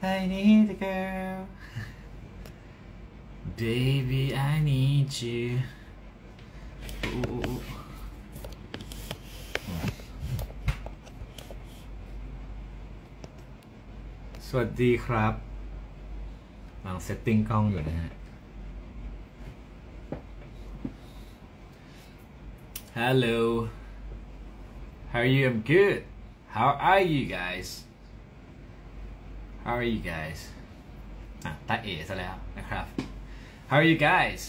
I need a girl baby I need you สวัสดีครับกำลังเซตติ้งกล้องอยู่นะฮะ Hello How are you? I'm good. How are you guys? How are you guys? ตาเอ๋ซะแล้วนะครับ How are you guys?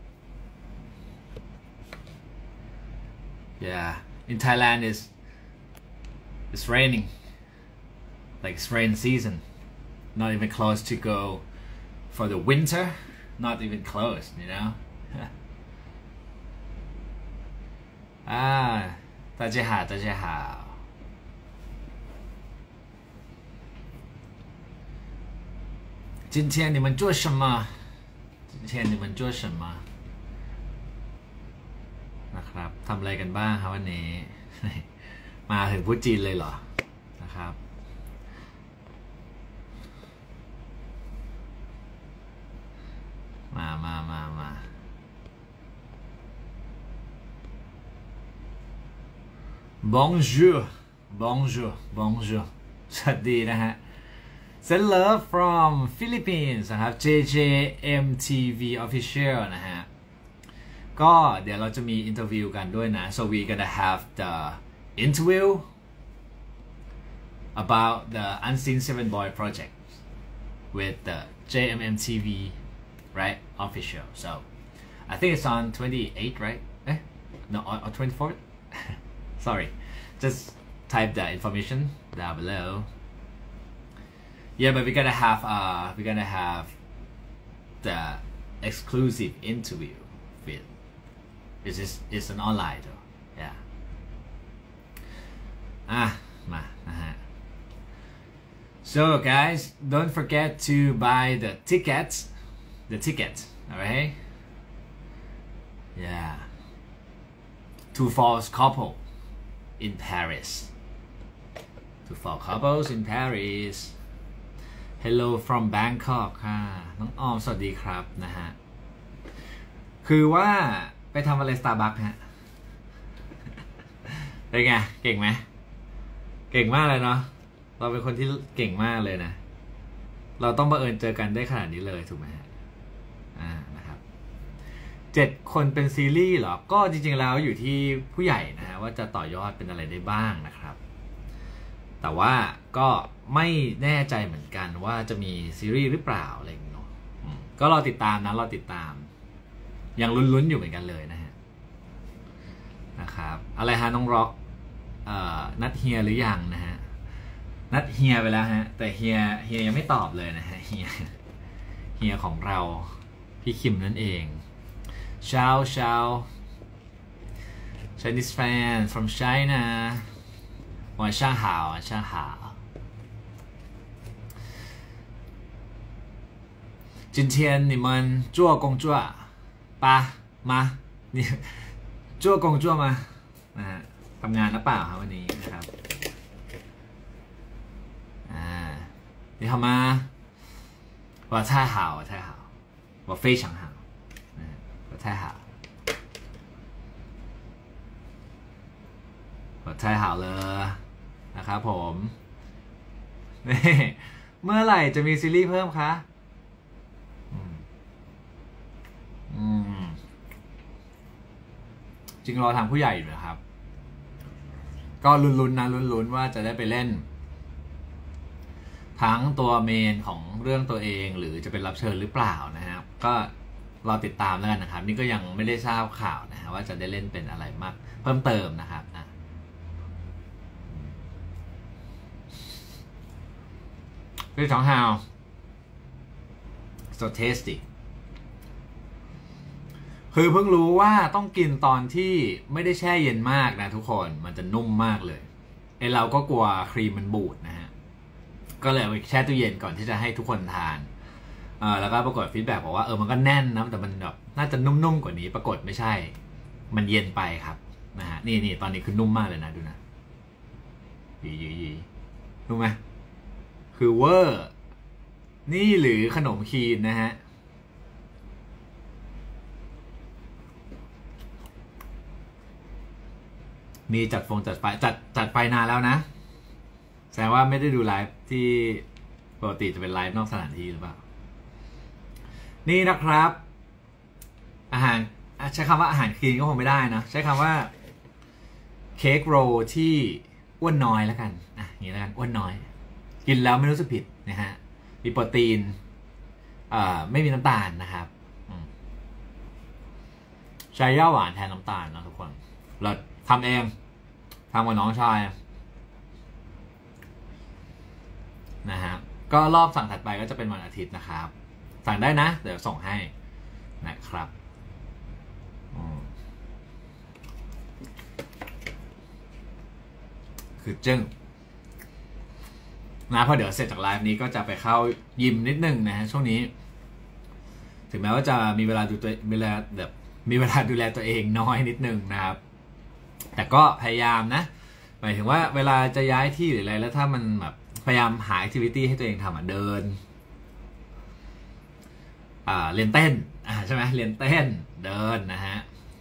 Yeah, in Thailand it's raining. Like it's rain season. Not even close to go for the winter. Not even close, you know? 大家好，大家好。今天你们做什么？今天你们做什么？นะครับทำอะไรกันบ้างครับวันนี้ มาถึงพูดจีนเลยเหรอนะครับมาBonjour Bonjour Bonjour สวัสดีนะฮะ Send love from Philippines นะครับ JJMTV Official นะฮะก็เดี๋ยวเราจะมีอินเทอร์วิวกันด้วยนะ so we gonna have the interview about the Unseen Seven Boy project with the JMMTV right official so I think it's on 28 right no on 24th sorry just type the information down below yeah but we're gonna have the exclusive interview with it's an online though yeah มานะฮะ so guys don't forget to buy the tickets alright yeah two false couple in Paris two false couples in Paris hello from Bangkok ค่ะน้องออมสวัสดีครับนะฮะคือว่าไปทำอะไร Starbucks ฮะเป็นไงเก่งไหมเก่งมากเลยเนาะเราเป็นคนที่เก่งมากเลยนะเราต้องบังเอิญเจอกันได้ขนาดนี้เลยถูกไหมฮะนะครับ7 คนเป็นซีรีส์เหรอก็จริงๆแล้วอยู่ที่ผู้ใหญ่นะฮะว่าจะต่อยอดเป็นอะไรได้บ้างนะครับแต่ว่าก็ไม่แน่ใจเหมือนกันว่าจะมีซีรีส์หรือเปล่าอะไรอย่างเงี้ยเนาะก็รอติดตามนะรอติดตามยังลุ้นๆอยู่เหมือนกันเลยนะฮะนะครับอะไรฮะน้องร็อกนัดเฮียหรือยังนะฮะนัดเฮียไปแล้วฮะแต่เฮียยังไม่ตอบเลยนะฮะเฮียของเราพี่คิมนั่นเองเช้าChinese fan from China 晚上好今天你们做工作ปะมานี่做工作มานะฮะทำงานหรือเปล่าครับวันนี้นะครับ你好吗我太好我非常好我太好我太好了นะครับผมเมื่อไหร่จะมีซีรีส์เพิ่มคะจริงรอทางผู้ใหญ่อยู่นะครับก็ลุ้นๆนะลุ้นว่าจะได้ไปเล่นทั้งตัวเมนของเรื่องตัวเองหรือจะเป็นรับเชิญหรือเปล่านะครับก็รอติดตามแล้วกันนะครับนี่ก็ยังไม่ได้ทราบข่าวนะฮะว่าจะได้เล่นเป็นอะไรมากเพิ่มเติมนะครับ非常好 so tasty คือเพิ่งรู้ว่าต้องกินตอนที่ไม่ได้แช่เย็นมากนะทุกคนมันจะนุ่มมากเลยเราก็กลัวครีมมันบูดนะฮะก็เลยเอาไปแช่ตู้เย็นก่อนที่จะให้ทุกคนทานแล้วก็ปรากฏฟีดแบ็กบอกว่ามันก็แน่นนะแต่มันแบบน่าจะนุ่มๆกว่านี้ปรากฏไม่ใช่มันเย็นไปครับนะฮะนี่ตอนนี้คือนุ่มมากเลยนะดูนะยีรู้ไหมคือเวอร์นี่หรือขนมคีนนะฮะมีจัดไฟจัดไฟนานแล้วนะแสดงว่าไม่ได้ดูไลฟ์ที่ปกติจะเป็นไลฟ์นอกสถานที่หรือเปล่านี่นะครับอาหารใช้คำว่าอาหารคลีนก็คงไม่ได้นะใช้คำว่าเค้กโรลที่อ้วนน้อยแล้วกันอย่างนี้แล้วกันอ้วนน้อยกินแล้วไม่รู้สึกผิดนะฮะมีโปรตีนไม่มีน้ำตาลนะครับใช้ย่าหวานแทนน้ำตาลนะทุกคนเราทำเองทำกับน้องชายนะฮะก็รอบสั่งถัดไปก็จะเป็นวันอาทิตย์นะครับสั่งได้นะเดี๋ยวส่งให้นะครับคือจึ้งนะพอเดี๋ยวเสร็จจากไลฟ์นี้ก็จะไปเข้ายิมนิดนึงนะฮะช่วงนี้ถึงแม้ว่าจะมีเวลาดูแลตัวเองน้อยนิดนึงนะครับแต่ก็พยายามนะหมายถึงว่าเวลาจะย้ายที่หรืออะไรแล้วถ้ามันแบบพยายามหาแอคทิวิตี้ให้ตัวเองทำเดินเรียนเต้นใช่ไหมเรียนเต้นเดินนะฮะ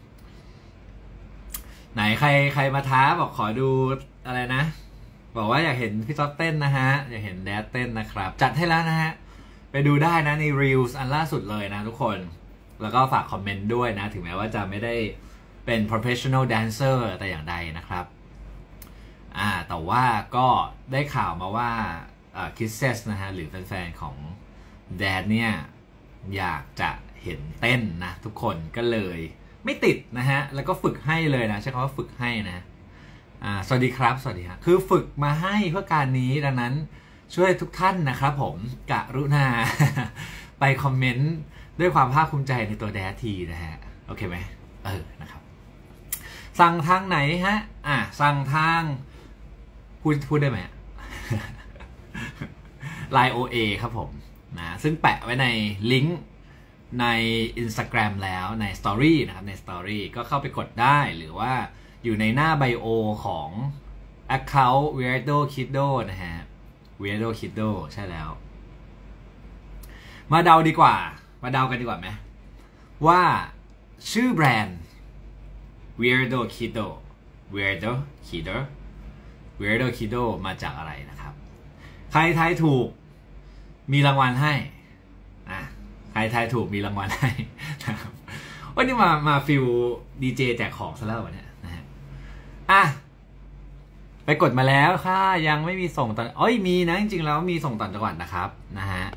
ไหนใครมาท้าบอกขอดูอะไรนะบอกว่าอยากเห็นพี่จ๊อบเต้นนะฮะอยากเห็นแดดเต้นนะครับจัดให้แล้วนะฮะไปดูได้นะใน Reels อันล่าสุดเลยนะทุกคนแล้วก็ฝากคอมเมนต์ด้วยนะถึงแม้ว่าจะไม่ได้เป็น professional dancer แต่อย่างใดนะครับแต่ว่าก็ได้ข่าวมาว่าKisses นะฮะหรือแฟนๆของแดดเนี่ยอยากจะเห็นเต้นนะทุกคนก็เลยไม่ติดนะฮะแล้วก็ฝึกให้เลยนะใช้คำว่าฝึกให้นะสวัสดีครับสวัสดีครับคือฝึกมาให้เพื่อการนี้ดังนั้นช่วยทุกท่านนะครับผมกรุณา ไปคอมเมนต์ด้วยความภาคภูมิใจในตัวแดดทีนะฮะโอเคไหมนะครับสั่งทางไหนฮะสั่งทางพูดได้ไหม Line OA ครับผมนะซึ่งแปะไว้ในลิงก์ใน Instagram แล้วใน Story นะครับใน Story ก็เข้าไปกดได้หรือว่าอยู่ในหน้าไบโอของ Account Weirdo Kiddo นะฮะ Weirdo Kiddo ใช่แล้วมาเดากันดีกว่าไหมว่าชื่อแบรนด์ Weirdo Kiddo Weirdo Kiddo มาจากอะไรนะครับใครทายถูกมีรางวัลให้ใครทายถูกมีรางวัลให้นะครับวันนี้มาฟิลดีเจแจกของซะแล้วเนี่ยนะฮะไปกดมาแล้วค่ะยังไม่มีส่งต่างมีนะจริงๆแล้วมีส่งต่างจังหวัดนะครับนะฮะ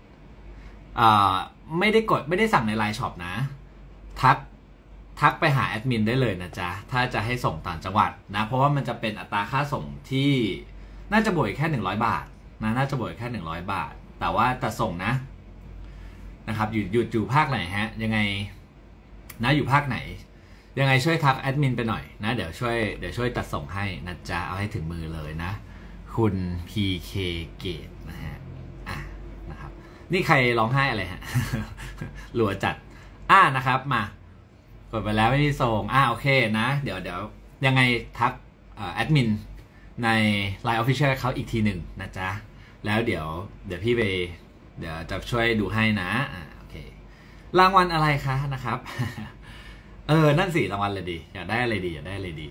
ไม่ได้สั่งใน LINE Shop นะทักไปหาแอดมินได้เลยนะจ๊ะถ้าจะให้ส่งต่างจังหวัดนะเพราะว่ามันจะเป็นอัตราค่าส่งที่น่าจะบวกแค่100 บาทนะน่าจะบวกแค่100 บาทแต่ว่าจะส่งนะครับอยู่ภาคไหนฮะยังไงนะอยู่ภาคไหนยังไงช่วยทักแอดมินไปหน่อยนะเดี๋ยวช่วยจัดส่งให้นะจ๊ะเอาให้ถึงมือเลยนะคุณ PK เกตนะฮะนะครับนี่ใครร้องไห้อะไรฮะ หลัวจัดนะครับมากดไปแล้วไม่มีส่งโอเคนะเดี๋ยวยังไงทักแอดมินใน Line Official เขาอีกทีหนึ่งนะจ๊ะแล้วเดี๋ยวพี่ไปเดี๋ยวจะช่วยดูให้นะโอเครางวัลอะไรคะนะครับ นั่นสิรางวัลอะไรดีอยากได้อะไรดี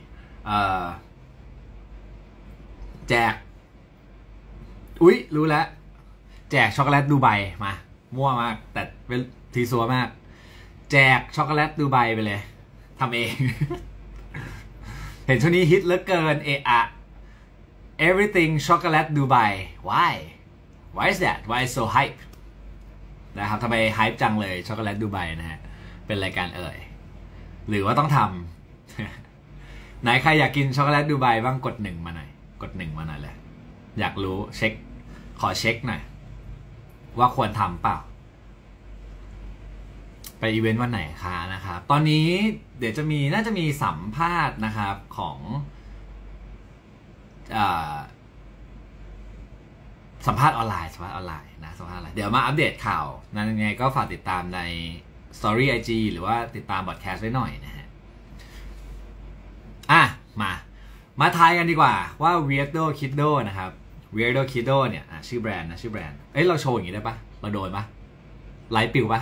แจกรู้แล้วแจกช็อกโกแลตดูไบมามั่วมากแต่เป็นทีซัวมากแจกช็อกโกแลตดูไบไปเลยทำเอง เห็นช่วงนี้ฮิตเหลือเกินeverything ช็อกโกแลตดูไบ why is that why so hype นะครับทำไม hype จังเลยช็อกโกแลตดูไบนะฮะเป็นรายการหรือว่าต้องทำ ไหนใครอยากกินช็อกโกแลตดูไบบ้างกด1มาหน่อยเลยอยากรู้ขอเช็คหน่อยว่าควรทำเปล่าไปอีเวนต์วันไหนคะนะครับตอนนี้เดี๋ยวน่าจะมีสัมภาษณ์นะครับของสัมภาษณ์ออนไลน์นะสัมภาษณ์ออนไลน์เดี๋ยวมาอัปเดตข่าวนั้นยังไงก็ฝากติดตามใน Story IG หรือว่าติดตามบอดแคสต์ไว้หน่อยนะฮะมาทายกันดีกว่าว่า Weirdo Kiddo นะครับ Weirdo Kiddo เนี่ยชื่อแบรนด์เราโชว์อย่างนี้ได้ปะเราโดนปะไลฟ์ปิวปะ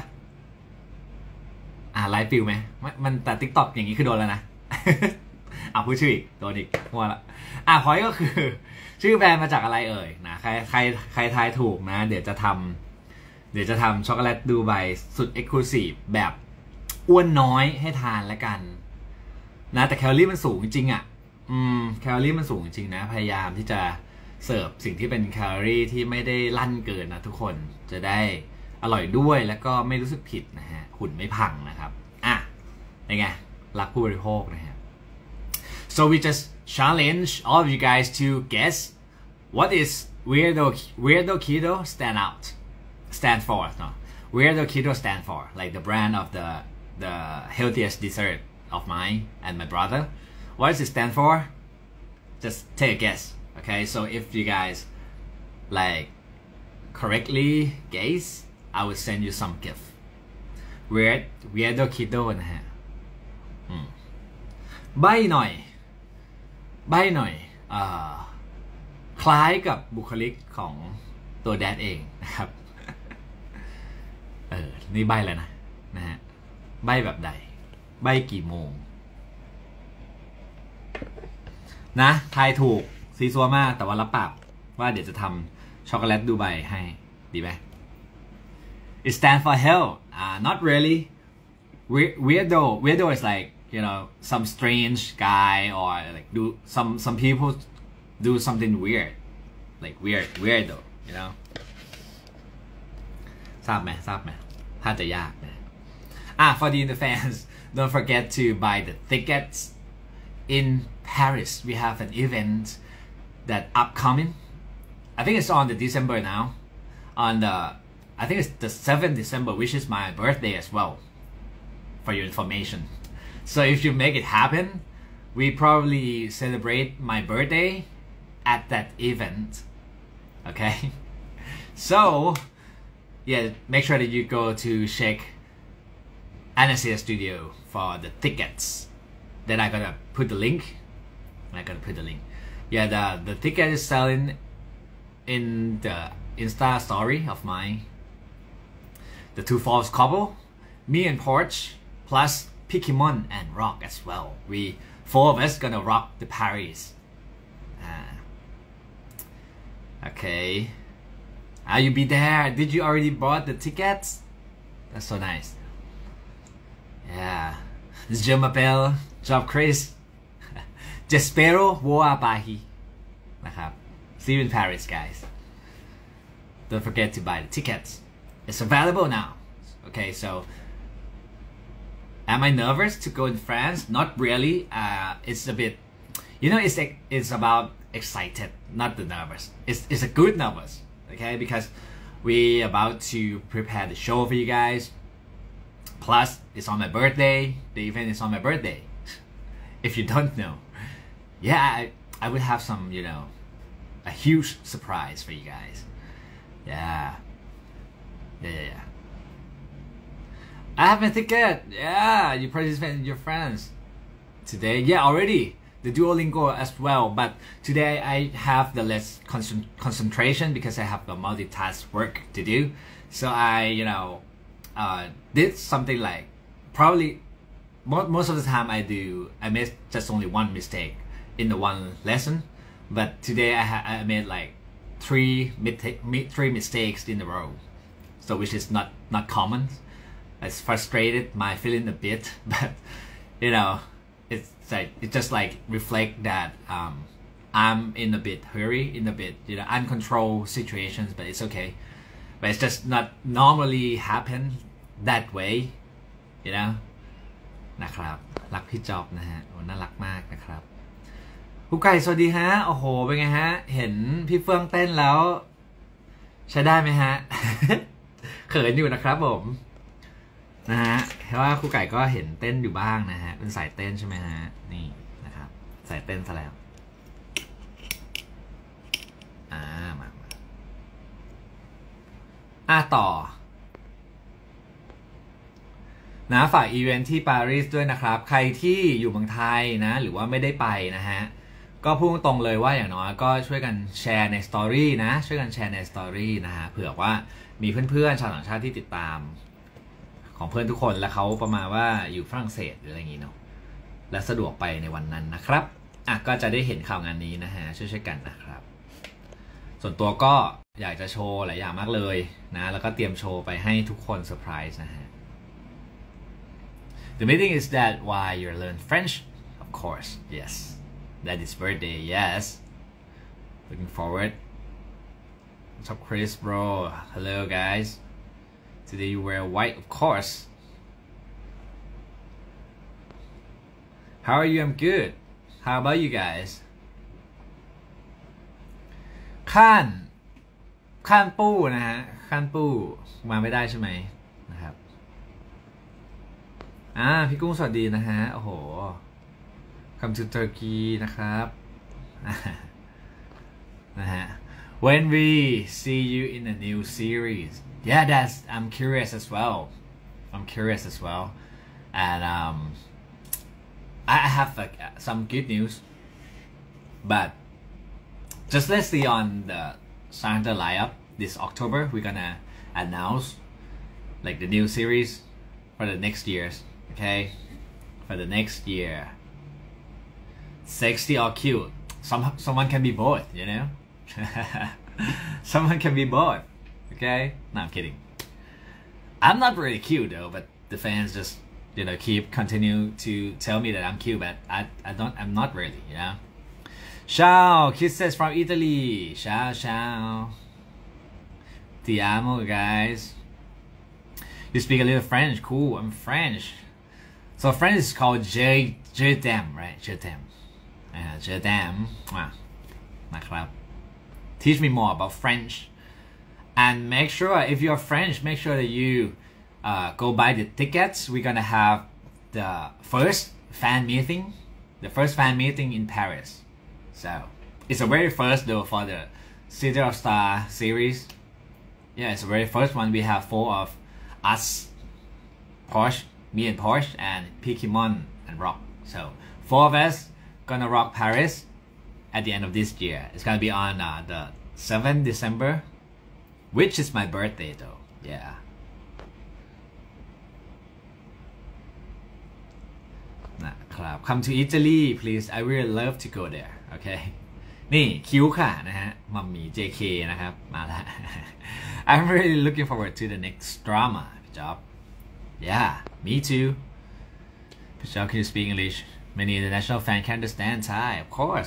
ไลฟ์ปิวไหมมันแต่ TikTok อย่างนี้คือโดนแล้วนะ พูดชื่ออีกโดนอีกมัวละพอยก็คือชื่อแบรนด์มาจากอะไรเอ่ยนะใครทายถูกนะเดี๋ยวจะทำช็อกโกแลตดูไบสุดเอ็กซ์คลูซีฟแบบอ้วนน้อยให้ทานแล้วกันนะแต่แคลอรี่มันสูงจริงอ่ะแคลอรี่มันสูงจริงนะพยายามที่จะเสิร์ฟสิ่งที่เป็นแคลอรี่ที่ไม่ได้ลั่นเกินนะทุกคนจะได้อร่อยด้วยแล้วก็ไม่รู้สึกผิดนะฮะหุ่นไม่พังนะครับยังไงรักผู้บริโภคนะฮะ so we just challenge all of you guys to guess what is weirdo keto stand for no weirdo keto stand for like the brand of the healthiest dessert of mine and my brother what does it stand for just take a guess okay so if you guys like correctly guess I will send you some gift weirdo keto นะฮะใบ้หน่อยคล้ายกับบุคลิกของตัวแดดเองนะครับนี่ใบ้แล้วนะฮะใบ้แบบใดใบ้กี่โมงนะทายถูกซีซัวมากแต่ว่ารับปากว่าเดี๋ยวจะทำช็อกโกแลตดูไบให้ดีไหม It stands for hell not really weirdo is like you know some strange guy or like do some people do something weird like weirdo you know ทราบไหมถ้าจะยากนะfor the fans don't forget to buy the tickets in Paris we have an event that upcoming I think it's on the December now on the I think it's the 7th December which is my birthday as well for your information so if you make it happen we probably celebrate my birthday at that event okay so yeah make sure that you go to check Anastasia Studio for the tickets then I'm gonna put the link yeah the ticket is selling in the Insta story of mine the two falls couple me and Porch plus Pikimon and Rock as well we 4 of us gonna rock the Paris okay you be there did you already bought the tickets that's so nice yeah je m'appelle Job Chris J'espero voir à Paris นะครับ see you in Paris guys don't forget to buy the tickets it's available now okay so am I nervous to go in France not really it's a bit you know it's about excited not the nervous it's a good nervous okay because we about to prepare the show for you guys plus it's on my birthday the event is on my birthday if you don't know yeah I would have some you know a huge surprise for you guys yeah I have my ticket yeah you participate with your friends today yeah already the Duolingo as well but today I have the less concentration because I have the multitask work to do so I you know did something like probably most of the time I made just only one mistake in the one lesson but today I made like three mistakes in a row so which is not common it's frustrated my feeling a bit but you know it's like it just like reflect that I'm in a bit hurry in a bit you know uncontrolled situations but it's okay but it's just not normally happen that way you know นะครับรักพี่จ๊อบนะฮะน่ารักมากนะครับผู้ไก่สวัสดีฮะโอ้โหเป็นไงฮะเห็นพี่เฟื่องเต้นแล้วใช้ได้ไหมฮะ เขินอยู่นะครับผมนะฮะเพราะว่าครูไก่ก็เห็นเต้นอยู่บ้างนะฮะเป็นสายเต้นใช่ไหมฮะนี่นะครับสายเต้นซะแล้วมาต่อนะฝากอีเวนท์ที่ปารีสด้วยนะครับใครที่อยู่เมืองไทยนะหรือว่าไม่ได้ไปนะฮะก็พูดตรงเลยว่าอย่างน้อยก็ช่วยกันแชร์ในสตอรี่นะช่วยกันแชร์ในสตอรี่นะฮะเผื่อว่ามีเพื่อนๆชาวต่างชาติที่ติดตามของเพื่อนทุกคนและเขาประมาณว่าอยู่ฝรั่งเศสหรืออะไรอย่างงี้เนาะและสะดวกไปในวันนั้นนะครับก็จะได้เห็นข่าวงานนี้นะฮะช่วยๆกันนะครับส่วนตัวก็อยากจะโชว์หลายอย่างมากเลยนะแล้วก็เตรียมโชว์ไปให้ทุกคนเซอร์ไพรส์นะฮะ The meeting is that why you learn French of course yes that is birthday yes looking forward what's up Chris bro hello guys today you wear white of course how are you I'm good how about you guys ข้านปู้นะฮะข้านปู้มาไม่ได้ใช่ไหมนะครับพี่กุ้งสวัสดีนะฮะโอ้โห come to Turkey นะครับนะฮะ when we see you in a new series yeah that's I'm curious as well and I have some good news but just let's see on the Santa lineup this October we're gonna announce like the new series for the next years okay for the next year sexy or cute someone can be both you know someone can be both okay no I'm kidding I'm not really cute though but the fans just keep continue to tell me that I'm cute but I'm not really you know Ciao kisses from Italy ciao ti amo guys you speak a little French cool I'm French so French is called je t'aime right je t'aime je t'aime นะครับ teach me more about French and make sure if you're French make sure that you go buy the tickets we're gonna have the first fan meeting in Paris so it's the very first though for the City of Star series yeah it's the very first one we have 4 of us Porsche me and Porsche and Pokemon and Rock so 4 of us gonna rock Paris at the end of this year it's gonna be on the 7th December which is my birthday though yeahนะครับ come to Italy please I really love to go there okay นี่คิ้วค่ะนะฮะมัมมี่ JK นะครับมาแล้ว I'm really looking forward to the next drama job yeah me too Job can you speak English many international fans can understand Thai of course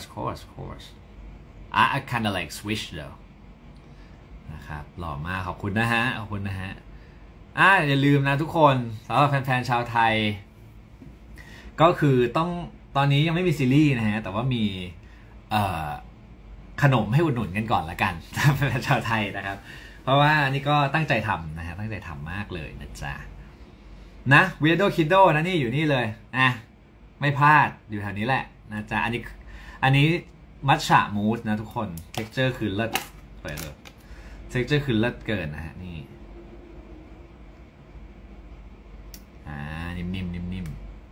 I kind of like switch though นะครับหล่อมากขอบคุณนะฮะอย่าลืมนะทุกคนสำหรับแฟนๆชาวไทยก็คือต้องตอนนี้ยังไม่มีซีรีส์นะฮะแต่ว่ามีขนมให้อุดหนุนกันก่อนละกันแฟนชาวไทยนะครับเพราะว่านี่ก็ตั้งใจทำนะฮะตั้งใจทำมากเลยนะจ๊ะนะ Weirdo Kiddo นะนี่อยู่นี่เลยไม่พลาดอยู่แถวนี้แหละนะจ๊ะอันนี้มัทฉะมูสนะทุกคน texture คือเลิศไปเลย texture คือเลิศเกินนะฮะนี่นิ่ม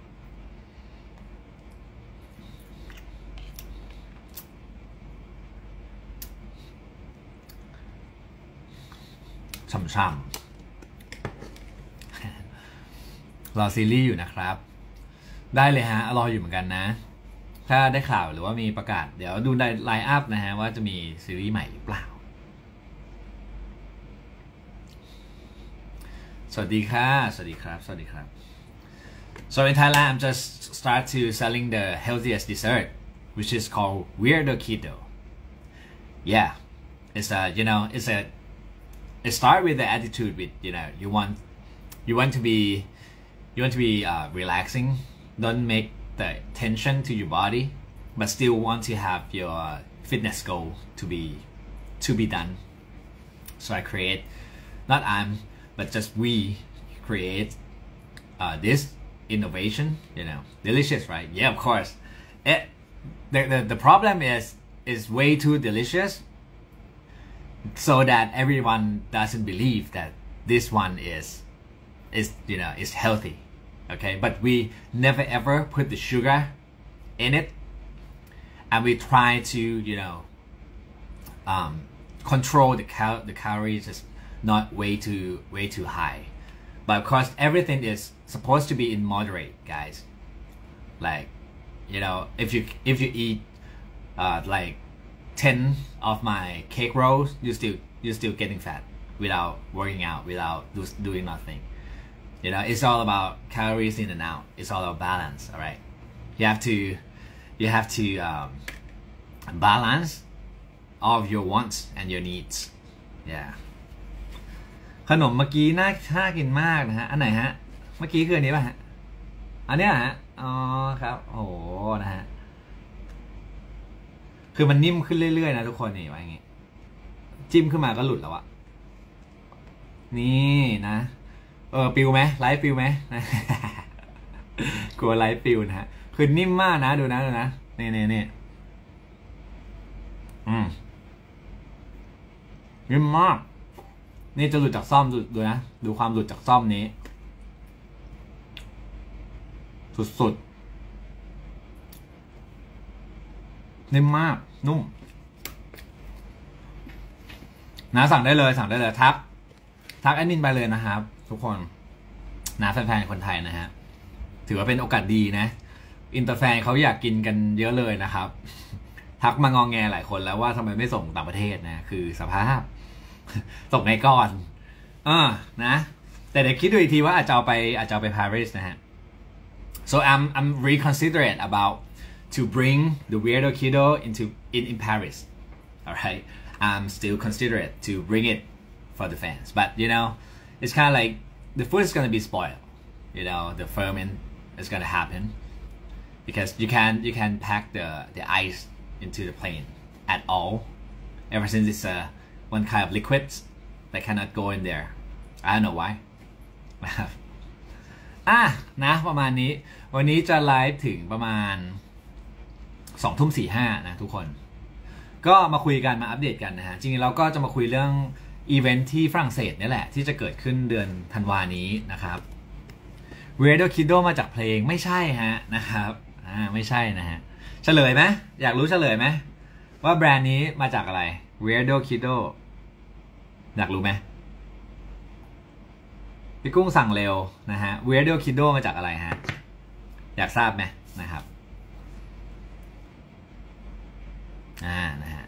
ช่ำรอซีรีส์อยู่นะครับได้เลยฮะรออยู่เหมือนกันนะถ้าได้ข่าวหรือว่ามีประกาศเดี๋ยวดูในไลน์อัพนะฮะว่าจะมีซีรีส์ใหม่หรือเปล่าสวัสดีครับ so in Thailand I'm just start to selling the healthiest dessert which is called Weirdo Kiddo yeah it's it start with the attitude with you want to be relaxing don't make the tension to your body but still want to have your fitness goal to be done so I create not but just we create this innovation delicious right yeah of course the problem is way too delicious so that everyone doesn't believe that this one is healthy okay but we never ever put the sugar in it and we try to control the calories is not way too high, but of course everything is supposed to be in moderate, guys. Like if you eat like 10 of my cake rolls, you're still getting fat without working out, without doing nothing. It's all about calories in and out. It's all about balance. All right, you have to balance all of your wants and your needs. Yeah. ขนมเมื่อกี้น่ากินมากนะฮะอันไหนฮะเมื่อกี้คืออันนี้ป่ะฮะอันเนี้ยฮะอ๋อครับโอ้โหนะฮะคือมันนิ่มขึ้นเรื่อยๆนะทุกคนนี่ว่าอย่างงี้จิ้มขึ้นมาก็หลุดแล้วอะนี่นะปิวไหมไลฟ์ปิวไหม กลัวไลฟ์ปิวนะฮะคือนิ่มมากนะดูนะนี่นิ่มมากนี่จะหลุดจากซ่อมดูนะดูความหลุดจากซ่อมนี้สุดๆนิ่มมากนุ่มนะสั่งได้เลยทักแอดมินไปเลยนะครับทุกคนนะแฟนๆคนไทยนะฮะถือว่าเป็นโอกาสดีนะอินเตอร์แฟนเขาอยากกินกันเยอะเลยนะครับทักมางองแงหลายคนแล้วว่าทำไมไม่ส่งต่างประเทศนะคือสภาพส่งในก่อนนะแต่เดี๋ยวคิดดูอีกทีว่าอาจจะเอาไปปารีสนะฮะ so I'm reconsiderate about to bring the weirdo keto in Paris. All right, I'm still considerate to bring it for the fans, but it's kind of like the food is gonna be spoiled. The ferment is gonna happen because you can pack the ice into the plane at all. Ever since it's one kind of liquids that cannot go in there. I don't know why. นะประมาณนี้วันนี้จะไลฟ์ถึงประมาณ20:45นะทุกคนก็มาคุยกันมาอัปเดตกันนะฮะจริงๆเราก็จะมาคุยเรื่องอีเวนท์ที่ฝรั่งเศสนี่แหละที่จะเกิดขึ้นเดือนธันวานี้นะครับ Weirdo Kido มาจากเพลงไม่ใช่ฮะนะครับไม่ใช่นะฮะเฉลยไหมอยากรู้เฉลยไหมว่าแบรนด์นี้มาจากอะไร Weirdo Kido อยากรู้ไหมพี่กุ้งสั่งเร็วนะฮะ Weirdo Kido มาจากอะไรฮะอยากทราบไหมนะครับนะฮะ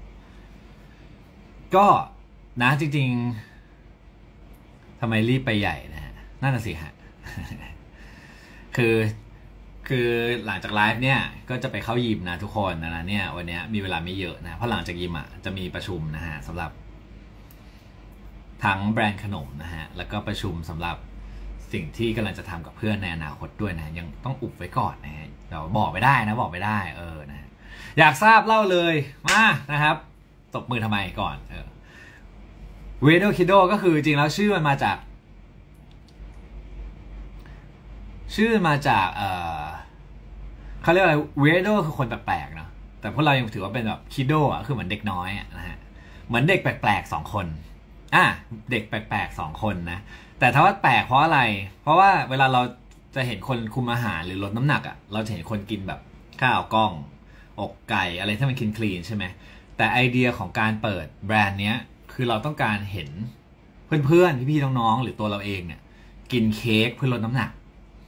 ก็นะจริงๆทำไมรีบไปใหญ่นะฮะนั่นน่ะสิฮะ คือหลังจากไลฟ์เนี่ยก็จะไปเข้ายิมนะทุกคนนะเนี่ยวันนี้มีเวลาไม่เยอะนะเพราะหลังจากยิมจะมีประชุมนะฮะสำหรับทั้งแบรนด์ขนมนะฮะแล้วก็ประชุมสำหรับสิ่งที่กำลังจะทำกับเพื่อนในอนาคตด้วยนะยังต้องอุบไว้ก่อนนะฮะเราบอกไม่ได้นะนะอยากทราบเล่าเลยมานะครับตบมือทำไมก่อนWeirdo Kido ก็คือจริงแล้วชื่อมันมาจากเขาเรียกอะไร Weirdo คือคนแปลกๆเนาะแต่พวกเรายังถือว่าเป็นแบบ Kido คือเหมือนเด็กน้อยนะฮะเหมือนเด็กแปลกๆ2คนเด็กแปลกๆ2คนนะแต่ถ้าว่าแปลกเพราะอะไรเพราะว่าเวลาเราจะเห็นคนคุมอาหารหรือลดน้ำหนักเราจะเห็นคนกินแบบข้าวกล้องอกไก่อะไรที่มันคลีนใช่ไหมแต่ไอเดียของการเปิดแบรนด์เนี้ยคือเราต้องการเห็นเพื่อนๆพี่ๆน้องๆหรือตัวเราเองเนี่ยกินเค้กเพื่อลดน้ำหนัก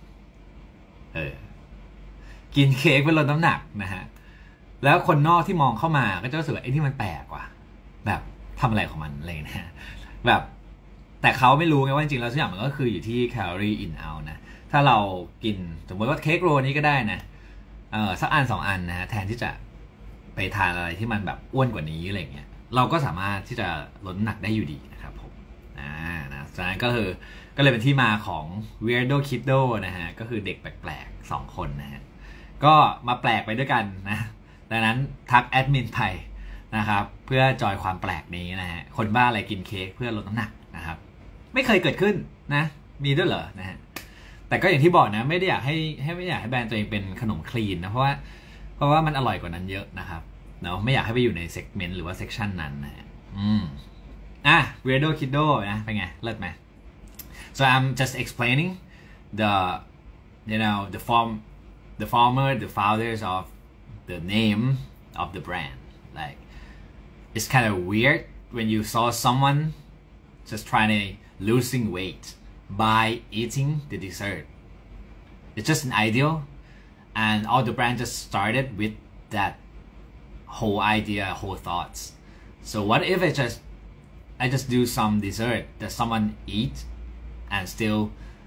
กินเค้กเพื่อลดน้ำหนักนะฮะแล้วคนนอกที่มองเข้ามาก็จะรู้สึกว่าไอ้นี่มันแปลกว่ะแบบทำอะไรของมันอะไรนะแบบแต่เขาไม่รู้ไงว่าจริงๆแล้วทุกอย่างมันก็คืออยู่ที่แคลอรี่อินเอานะถ้าเรากินสมมติว่าเค้กโรลนี้ก็ได้นะสักอัน2อันนะฮะแทนที่จะไปทานอะไรที่มันแบบอ้วนกว่านี้อะไรเงี้ยเราก็สามารถที่จะลดน้ำหนักได้อยู่ดีนะครับผมนะฉะนั้นก็เลยเป็นที่มาของ Weirdo Kido นะฮะก็คือเด็กแปลกๆ2คนนะฮะก็มาแปลกไปด้วยกันนะดังนั้นทักแอดมินไปนะครับเพื่อจอยความแปลกนี้นะฮะคนบ้าอะไรกินเค้กเพื่อลดน้ำหนักนะครับไม่เคยเกิดขึ้นนะมีด้วยเหรอนะฮะแต่ก็อย่างที่บอกนะไม่ได้อยากให้แบรนด์ตัวเองเป็นขนมคลีนนะเพราะว่ามันอร่อยกว่านั้นเยอะนะครับเนาะไม่อยากให้ไปอยู่ในเซกเมนต์หรือว่าเซกชันนั้นนะWeirdo Kido นะเป็นไงเลิศไหม so I'm just explaining the founders of the name of the brand. Like it's kind of weird when you saw someone just trying to losing weight by eating the dessert. It's just an ideal, and all the brand just started with that whole idea, whole thoughts. So what if I just do some dessert that someone eat and still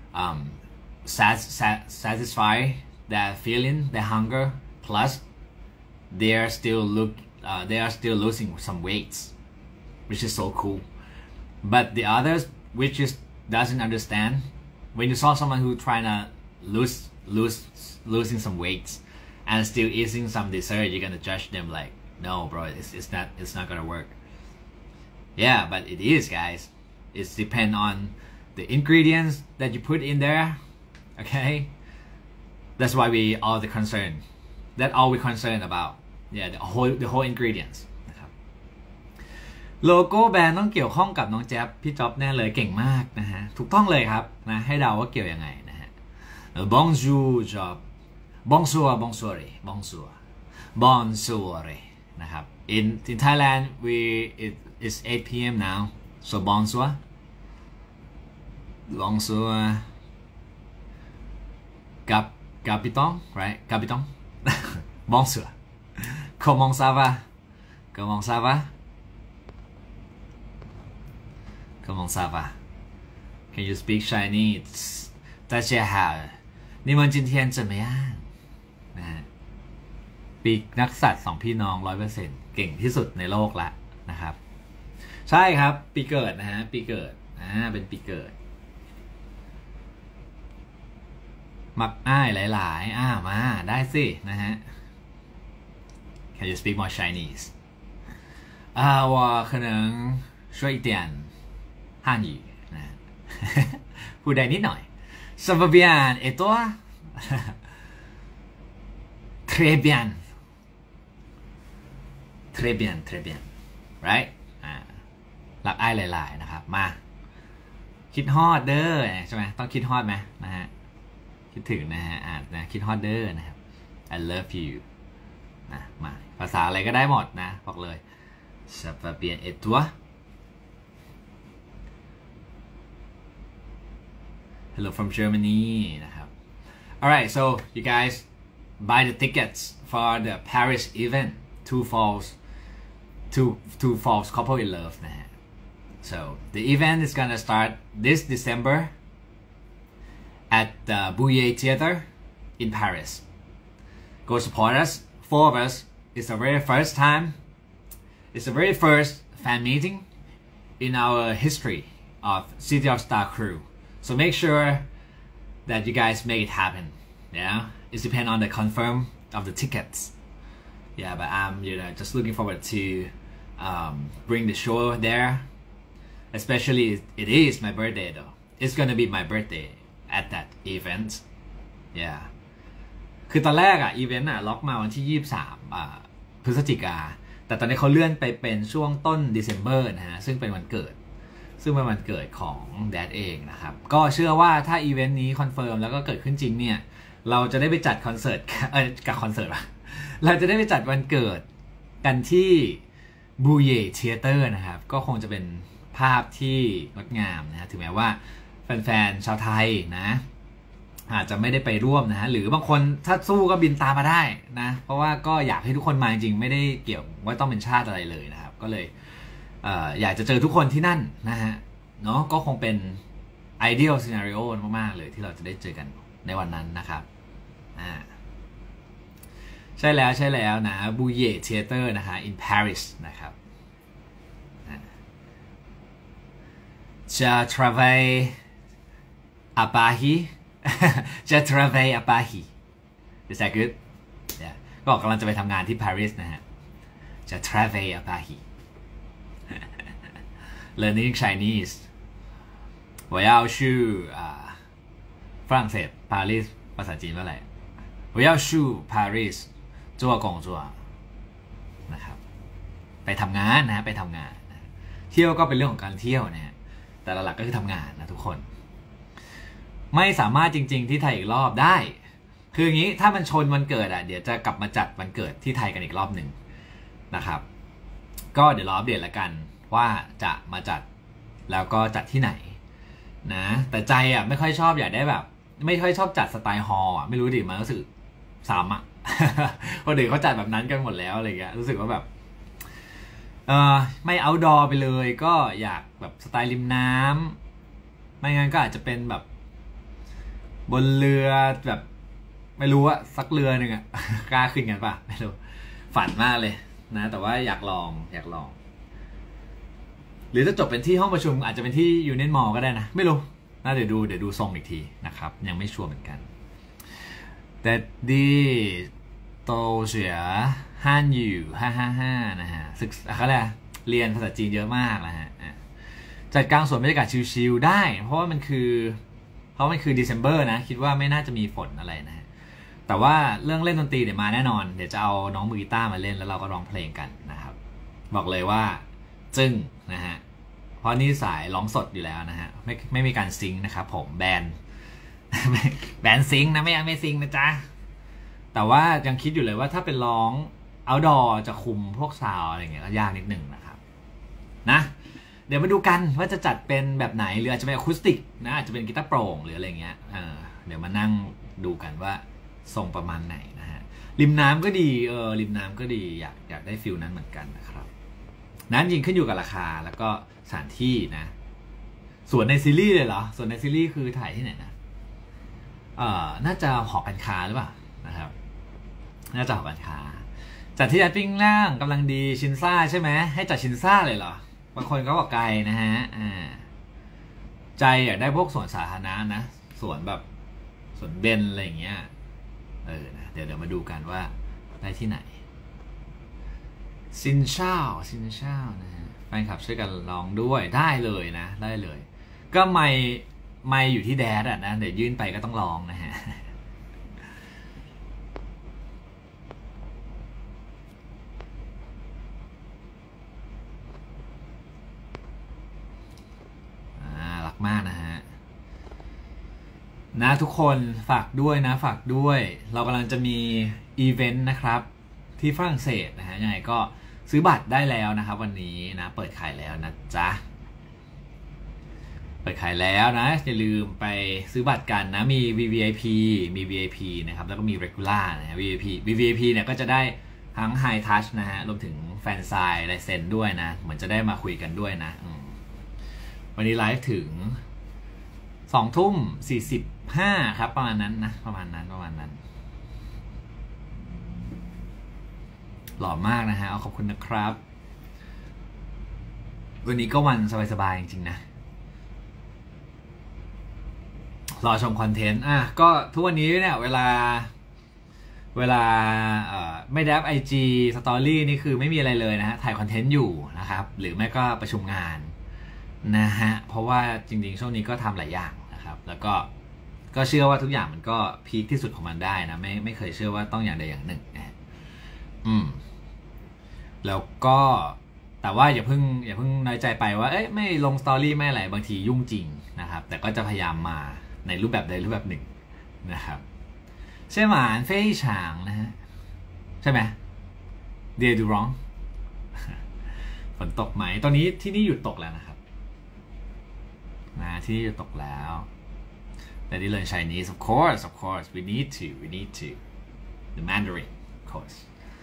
satisfy their feeling, their hunger, plus they are still losing some weights, which is so cool. But the others, which is doesn't understand, when you saw someone who trying to losing some weights and still eating some dessert, you're gonna judge them like, no, bro, it's not gonna work. Yeah, but it is, guys. It depends on the ingredients that you put in there. Okay, that's why we all the concern. That's all we concerned about. Yeah, the whole ingredients. นะครับโลโก้แบรนด์ต้องเกี่ยวข้องกับน้องแจ๊บพี่จ๊อบแน่เลยเก่งมากนะฮะถูกต้องเลยครับนะให้เดาว่าเกี่ยวยังไงนะฮะ Bonjour job Bonsoirนะครับ in Thailand it's 8 p.m. now so bonsoir Capiton right Capiton bonsoir comment ça va can you speak Chinese 大家好你们今天怎么样นะฮะปีกนักสัตว์2พี่น้อง 100% เก่งที่สุดในโลกละนะครับใช่ครับปีเกิดนะฮะปีเกิดเป็นปีเกิดมักอ้ายหลายๆมาได้สินะฮะ Can you speak more Chinese 我可能说一点汉语นะพูดได้นิดหน่อย Ça va bien et toi Très bien right รักอ้ายหลายๆนะครับมาคิดฮอดเด้อใช่ไหมต้องคิดฮอดไหมนะฮะคิดถึงนะฮะนะคิดฮอดเด้อนะครับ I love you นะมาภาษาอะไรก็ได้หมดนะบอกเลย Ça va bien et toi Hello from Germany นะครับ Alright so you guys buy the tickets for the Paris event Two Falls Couple in Love นะฮะ so the event is gonna start this December at the Bouillet Theater in Paris. Go support us. 4 of us. It's the very first time. It's the very first fan meeting in our history of City of Star Crew. So make sure that you guys make it happen. Yeah, it depends on the confirm of the tickets. Yeah, but I'm just looking forward to bring the show there. Especially it is my birthday though. It's gonna be my birthday at that event. Yeah. คือตอนแรกอะอีเวนต์อะล็อกมาวันที่23พฤศจิกาแต่ตอนนี้เขาเลื่อนไปเป็นช่วงต้น December นะฮะซึ่งเป็นวันเกิดของแดดเองนะครับก็เชื่อว่าถ้าอีเวนต์นี้คอนเฟิร์มแล้วก็เกิดขึ้นจริงเนี่ยเราจะได้ไปจัดคอนเสิร์ตกับคอนเสิร์ตเราจะได้ไปจัดวันเกิดกันที่บูเย่เธียเตอร์นะครับก็คงจะเป็นภาพที่งดงามนะถึงแม้ว่าแฟนๆชาวไทยนะอาจจะไม่ได้ไปร่วมนะฮะหรือบางคนถ้าสู้ก็บินตามมาได้นะเพราะว่าก็อยากให้ทุกคนมาจริงไม่ได้เกี่ยวว่าต้องเป็นชาติอะไรเลยนะครับก็เลยอยากจะเจอทุกคนที่นั่นนะฮะเนาะก็คงเป็น ideal scenario มากๆเลยที่เราจะได้เจอกันในวันนั้นนะครับใช่แล้วนะบูเย่เธียเตอร์นะคะ in Paris นะครับจะ travail à Paris จะ travail à Paris is that good ก็กำลังจะไปทำงานที่ปารีสนะฮะจะ travail à Paris learning Chinese 我要去ฝรั่งเศสปารีสภาษาจีนว่าอะไร我要去 Paris 做工作นะครับไปทำงานนะไปทำงานเที่ยวก็เป็นเรื่องของการเที่ยวนะฮะแต่หลักก็คือทำงานนะทุกคนไม่สามารถจริงๆที่ไทยอีกรอบได้คืออย่างนี้ถ้ามันชนวันเกิดเดี๋ยวจะกลับมาจัดวันเกิดที่ไทยกันอีกรอบหนึ่งนะครับก็เดี๋ยวรออัปเดตละกันว่าจะมาจัดแล้วก็จัดที่ไหนนะแต่ใจไม่ค่อยชอบอยากได้แบบไม่ค่อยชอบจัดสไตล์ฮอลล์ไม่รู้ดิมันรู้สึกซ้ำคนอื่นเขาจัดแบบนั้นกันหมดแล้วอะไรเงี้ยรู้สึกว่าแบบไม่เอาท์ดอร์ไปเลยก็อยากแบบสไตล์ริมน้ำไม่งั้นก็อาจจะเป็นแบบบนเรือแบบไม่รู้อะสักเรือหนึ่งกล้าขึ้นกันป่ะไม่รู้ฝันมากเลยนะแต่ว่าอยากลองหรือจะจบเป็นที่ห้องประชุมอาจจะเป็นที่ยูเนียนมอลล์ก็ได้นะไม่รู้น่าเดี๋ยวดูทรงอีกทีนะครับยังไม่ชัวร์เหมือนกันแต่ดีโตเสียฮั่นอยู่555นะฮะศึกเขาเรียนภาษาจีนเยอะมากนะฮะจัดกลางสวนบรรยากาศชิลๆได้เพราะมันคือDecember นะคิดว่าไม่น่าจะมีฝนอะไรนะฮะแต่ว่าเรื่องเล่นดนตรีเดี๋ยวมาแน่นอนเดี๋ยวจะเอาน้องมือกีตาร์มาเล่นแล้วเราก็ร้องเพลงกันนะครับบอกเลยว่าจึ้งนะฮะเพราะนี่สายร้องสดอยู่แล้วนะฮะไม่มีการซิงค์นะครับผมแบนซิงค์นะไม่ซิงค์นะจ๊ะแต่ว่ายังคิดอยู่เลยว่าถ้าเป็นร้องoutdoor จะคุมพวกซาวอะไรเงี้ยก็ยากนิดนึงนะครับนะเดี๋ยวมาดูกันว่าจะจัดเป็นแบบไหนหรืออาจจะเป็นอะคูสติกนะอาจจะเป็นกีตาร์โปร่งหรืออะไรเงี้ยเดี๋ยวมานั่งดูกันว่าทรงประมาณไหนนะฮะริมน้ำก็ดีริมน้ำก็ดีอยากได้ฟิลนั้นเหมือนกันนะครับนั้นจริงขึ้นอยู่กับราคาแล้วก็สถานที่นะส่วนในซีรีส์เลยเหรอส่วนในซีรีส์คือถ่ายที่ไหนนะน่าจะหอการค้าหรือเปล่านะครับน่าจะหอการค้าจัดที่ปิ้งย่างกำลังดีชินซ่าใช่ไหมให้จัดชินซ่าเลยเหรอบางคนก็บอกไกลนะฮะใจอยากได้พวกสวนสาธารณะนะสวนแบบสวนเบนอะไรอย่างเงี้ยนะเดี๋ยวมาดูกันว่าได้ที่ไหนซินเช่านะฮะแฟนคลับช่วยกันลองด้วยได้เลยนะได้เลยก็ไม่อยู่ที่แดดนะเดี๋ยวยื่นไปก็ต้องลองนะฮะมากนะฮะนะทุกคนฝากด้วยเรากำลังจะมีอีเวนต์นะครับที่ฝรั่งเศสนะฮะยังไงก็ซื้อบัตรได้แล้วนะครับวันนี้นะเปิดขายแล้วนะจ๊ะเปิดขายแล้วนะอย่าลืมไปซื้อบัตรกันนะมี VIP นะครับแล้วก็มี Regular นะฮะ VVIP เนี่ยก็จะได้ทั้ง High Touch นะฮะรวมถึงแฟนไซน์ลายเซ็นด้วยนะเหมือนจะได้มาคุยกันด้วยนะวันนี้ไลฟ์ถึง20:45ครับประมาณนั้นหล่อมากนะฮะขอบคุณนะครับวันนี้ก็วันสบายๆจริงๆนะรอชมคอนเทนต์ก็ทุกวันนี้เนี่ยเวลาไม่ได้อัพ IG Story นี่คือไม่มีอะไรเลยนะฮะถ่ายคอนเทนต์อยู่นะครับหรือไม่ก็ประชุมงานนะฮะเพราะว่าจริงๆช่วงนี้ก็ทำหลายอย่างนะครับแล้วก็เชื่อว่าทุกอย่างมันก็พีคที่สุดของมันได้นะไม่เคยเชื่อว่าต้องอย่างใดอย่างหนึ่งนะแล้วก็แต่ว่าอย่าเพิ่งน้อยใจไปว่าไม่ลงสตอรี่ไม่อะไรบางทียุ่งจริงนะครับแต่ก็จะพยายามมาในรูปแบบใดรูปแบบหนึ่งนะครับใช่หมานเฟ่ฉางนะฮะใช่ไหมเดียดูร้องฝนตกไหมตอนนี้ที่นี่หยุดตกแล้วนะครับที่หยุดตกแล้วแต่ที่เรียน Chinese of course we need to the Mandarin of course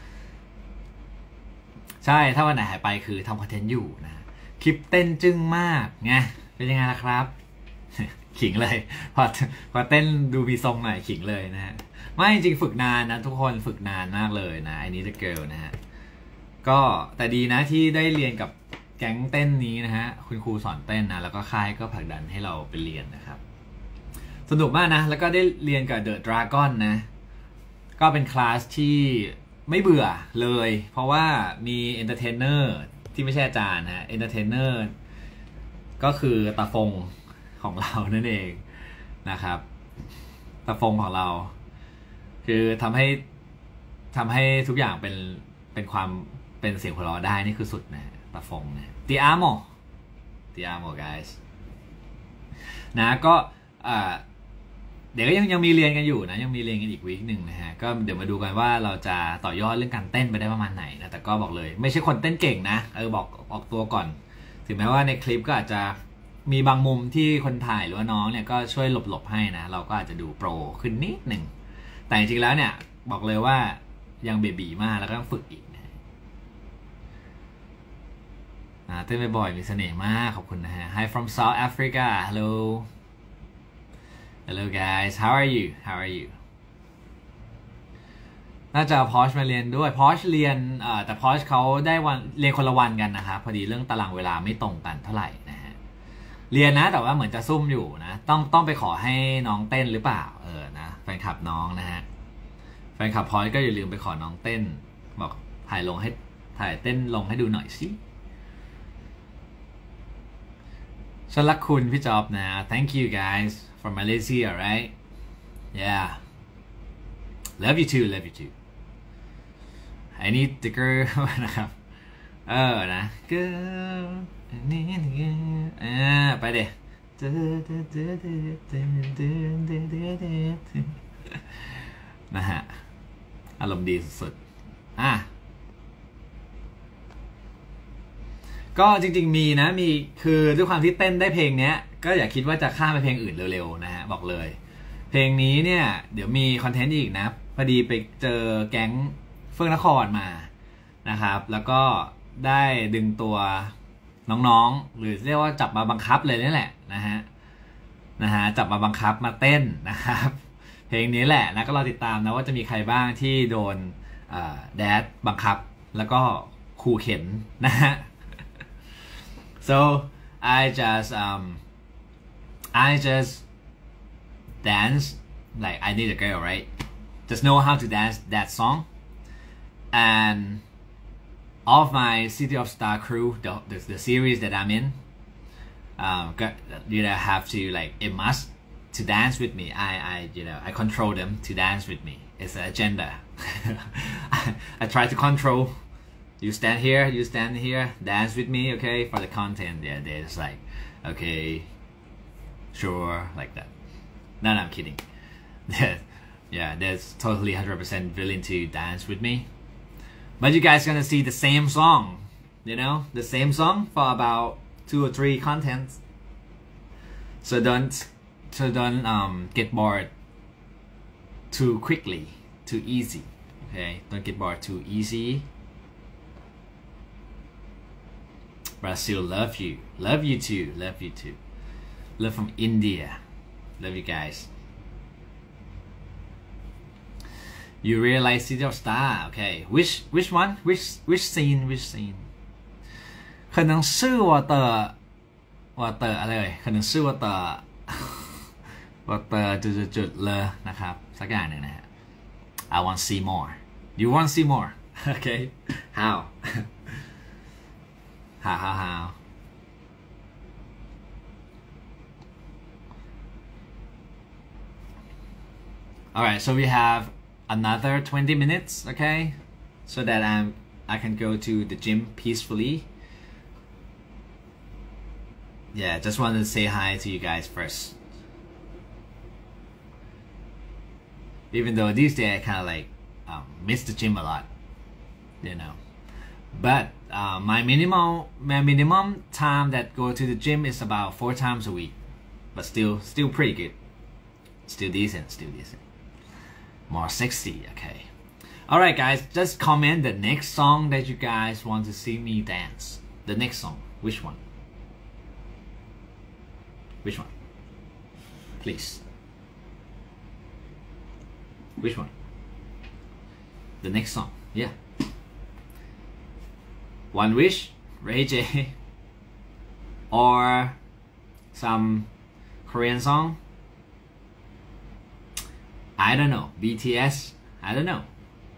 ใช่ถ้าวันไหนหายไปคือทำคอนเทนต์อยู่นะคลิปเต้นจึ้งมากไงเป็นยังไงล่ะครับ ขิงเลยพอเต้นดูมีทรงหน่อยขิงเลยนะฮะไม่จริงฝึกนานนะทุกคนฝึกนานมากเลยนะไอ้นี้The Girlนะฮะก็แต่ดีนะที่ได้เรียนกับแก๊งเต้นนี้นะฮะคุณครูสอนเต้นนะแล้วก็ค่ายก็ผลักดันให้เราไปเรียนนะครับสนุกมากนะแล้วก็ได้เรียนกับ The Dragon นะก็เป็นคลาสที่ไม่เบื่อเลยเพราะว่ามีเอนเตอร์เทนเนอร์ที่ไม่ใช่อาจารย์ฮะเอนเตอร์เทนเนอร์ก็คือตาฟงของเรานั่นเองนะครับตาฟงของเราคือทำให้ทุกอย่างเป็นความเป็นเสียงหัวเราะได้นี่คือสุดนะตาฟงนะTi amo guys นะก็เดี๋ยวก็ยังมีเรียนกันอยู่นะยังมีเรียนกันอีกวีคหนึ่งนะฮะก็เดี๋ยวมาดูกันว่าเราจะต่อยอดเรื่องการเต้นไปได้ประมาณไหนนะแต่ก็บอกเลยไม่ใช่คนเต้นเก่งนะบอกออกตัวก่อนถึงแม้ว่าในคลิปก็อาจจะมีบางมุมที่คนถ่ายหรือว่าน้องเนี่ยก็ช่วยหลบให้นะเราก็อาจจะดูโปรขึ้นนิดหนึ่งแต่จริงๆแล้วเนี่ยบอกเลยว่ายังเบบีมากแล้วก็ต้องฝึกอีกนะเต้นบ่อยๆมีเสน่ห์มากขอบคุณนะฮะ Hi from South Africa hello hello guys how are youน่าจะพอชมาเรียนด้วยพอชเรียนแต่พอชเขาได้วันเรียนคนละวันกันนะครับพอดีเรื่องตารางเวลาไม่ตรงกันเท่าไหร่นะฮะเรียนนะแต่ว่าเหมือนจะซุ่มอยู่นะต้องไปขอให้น้องเต้นหรือเปล่านะแฟนคลับน้องนะฮะแฟนคลับพอชก็อย่าลืมไปขอน้องเต้นบอกถ่ายเต้นลงให้ดูหน่อยสิฉันรักคุณพี่จ๊อบนะ thank you guys from Malaysia right yeah love you too I need the girl นะครับนะไปเดี๋ยวนะฮะอารมณ์ดีสุดๆก็จริงๆมีคือด้วยความที่เต้นได้เพลงเนี้ยก็อย่าคิดว่าจะข้ามไปเพลงอื่นเร็วๆนะฮะบอกเลยเพลงนี้เนี่ยเดี๋ยวมีคอนเทนต์อีกนะพอดีไปเจอแก๊งเฟื่องนครมานะครับแล้วก็ได้ดึงตัวน้องๆหรือเรียกว่าจับมาบังคับเลยนี่แหละนะฮะจับมาบังคับมาเต้นนะครับเพลงนี้แหละนะก็รอติดตามนะว่าจะมีใครบ้างที่โดนแดดบังคับแล้วก็ขู่เข็นนะฮะso I just dance like I need a girl right just know how to dance that song and all of my City of Star crew the series that I'm in you know have to like it must to dance with me I control them to dance with me it's an agenda I try to control you stand here dance with me okay for the content they're just like okay sure like that no I'm kidding yeah there's totally 100% willing to dance with me but you guys gonna see the same song you know the same song for about 2 or 3 contents so don't get bored too quickly too easy okay don't get bored too easy Brazil love you too love from India love you guys you realize City of Star okay which one which scene 可能是我的อะไร可能是我的จุดเลยนะครับสักอย่างหนึ่งนะฮะ I want to see more you want to see more okay how all right so we have another 20 minutes okay so that I can go to the gym peacefully yeah just wanted to say hi to you guys first even though these days I kind of like miss the gym a lot you know but my minimum time that go to the gym is about 4 times a week but still pretty good still decent more sexy okay alright guys just comment the next song that you guys want to see me dance the next song which one please which one the next song yeah One Wish Ray J or some Korean song I don't know BTS I don't know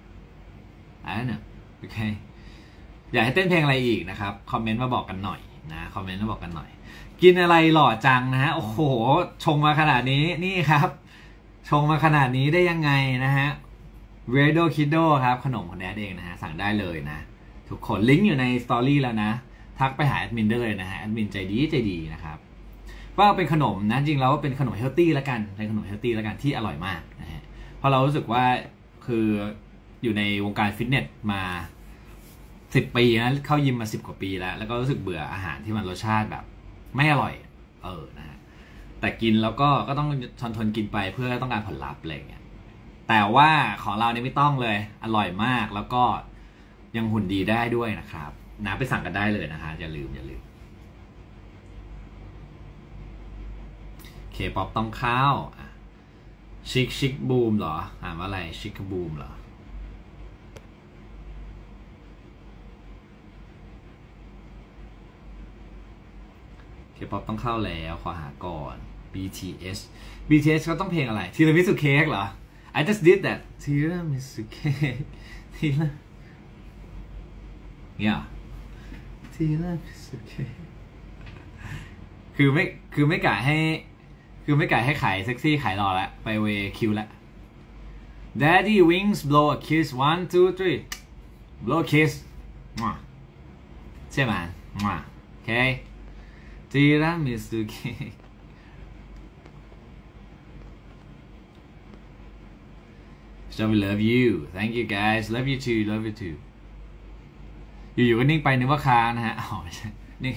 okay อยากให้เต้นเพลงอะไรอีกนะครับคอมเมนต์มาบอกกันหน่อยนะคอมเมนต์มาบอกกันหน่อยกินอะไรหล่อจังนะฮะโอ้โหชงมาขนาดนี้นี่ครับชงมาขนาดนี้ได้ยังไงนะฮะ Redo Kiddo ครับขนมของแดดเองนะฮะสั่งได้เลยนะทุกคนลิงก์อยู่ในสตอรี่แล้วนะทักไปหาแอดมินได้เลยนะฮะแอดมินใจดีนะครับว่าเป็นขนมนะจริงแล้วเป็นขนมเฮลตี้แล้วกันเป็นขนมเฮลตี้แล้วกันที่อร่อยมากนะฮะเพราะเรารู้สึกว่าคืออยู่ในวงการฟิตเนสมา10 ปีนะเข้ายิมมา10 กว่าปีแล้วก็รู้สึกเบื่ออาหารที่มันรสชาติแบบไม่อร่อยนะฮะแต่กินแล้วก็ต้องทนกินไปเพื่อต้องการผลลัพธ์อะไรเงี้ยแต่ว่าของเราเนี่ยไม่ต้องเลยอร่อยมากแล้วก็ยังหุ่นดีได้ด้วยนะครับนะไปสั่งกันได้เลยนะฮะอย่าลืมเคป๊อปต้องเข้าชิคบูมเหรออ่านว่าอะไรชิคบูมเหรอเคป๊อปต้องเข้าแล้วขอหาก่อน BTS เขาต้องเพลงอะไรทีรามิสุเค้กเหรอ I just did that ทีรามิสุเค้กทีรามิสุเค้กคือไม่กะให้ขายเซ็กซี่ขายรอแล้วไปเวคิวแล้ว Daddy Wings blow a kiss 1 2 3 blow a kiss ใช่ไหมโอเคทีรามิสุเค้กSo we love you thank you guys love you too อยู่ก็นิ่งไปนึกว่าค้างนะฮะอ๋อไม่ใช่นี่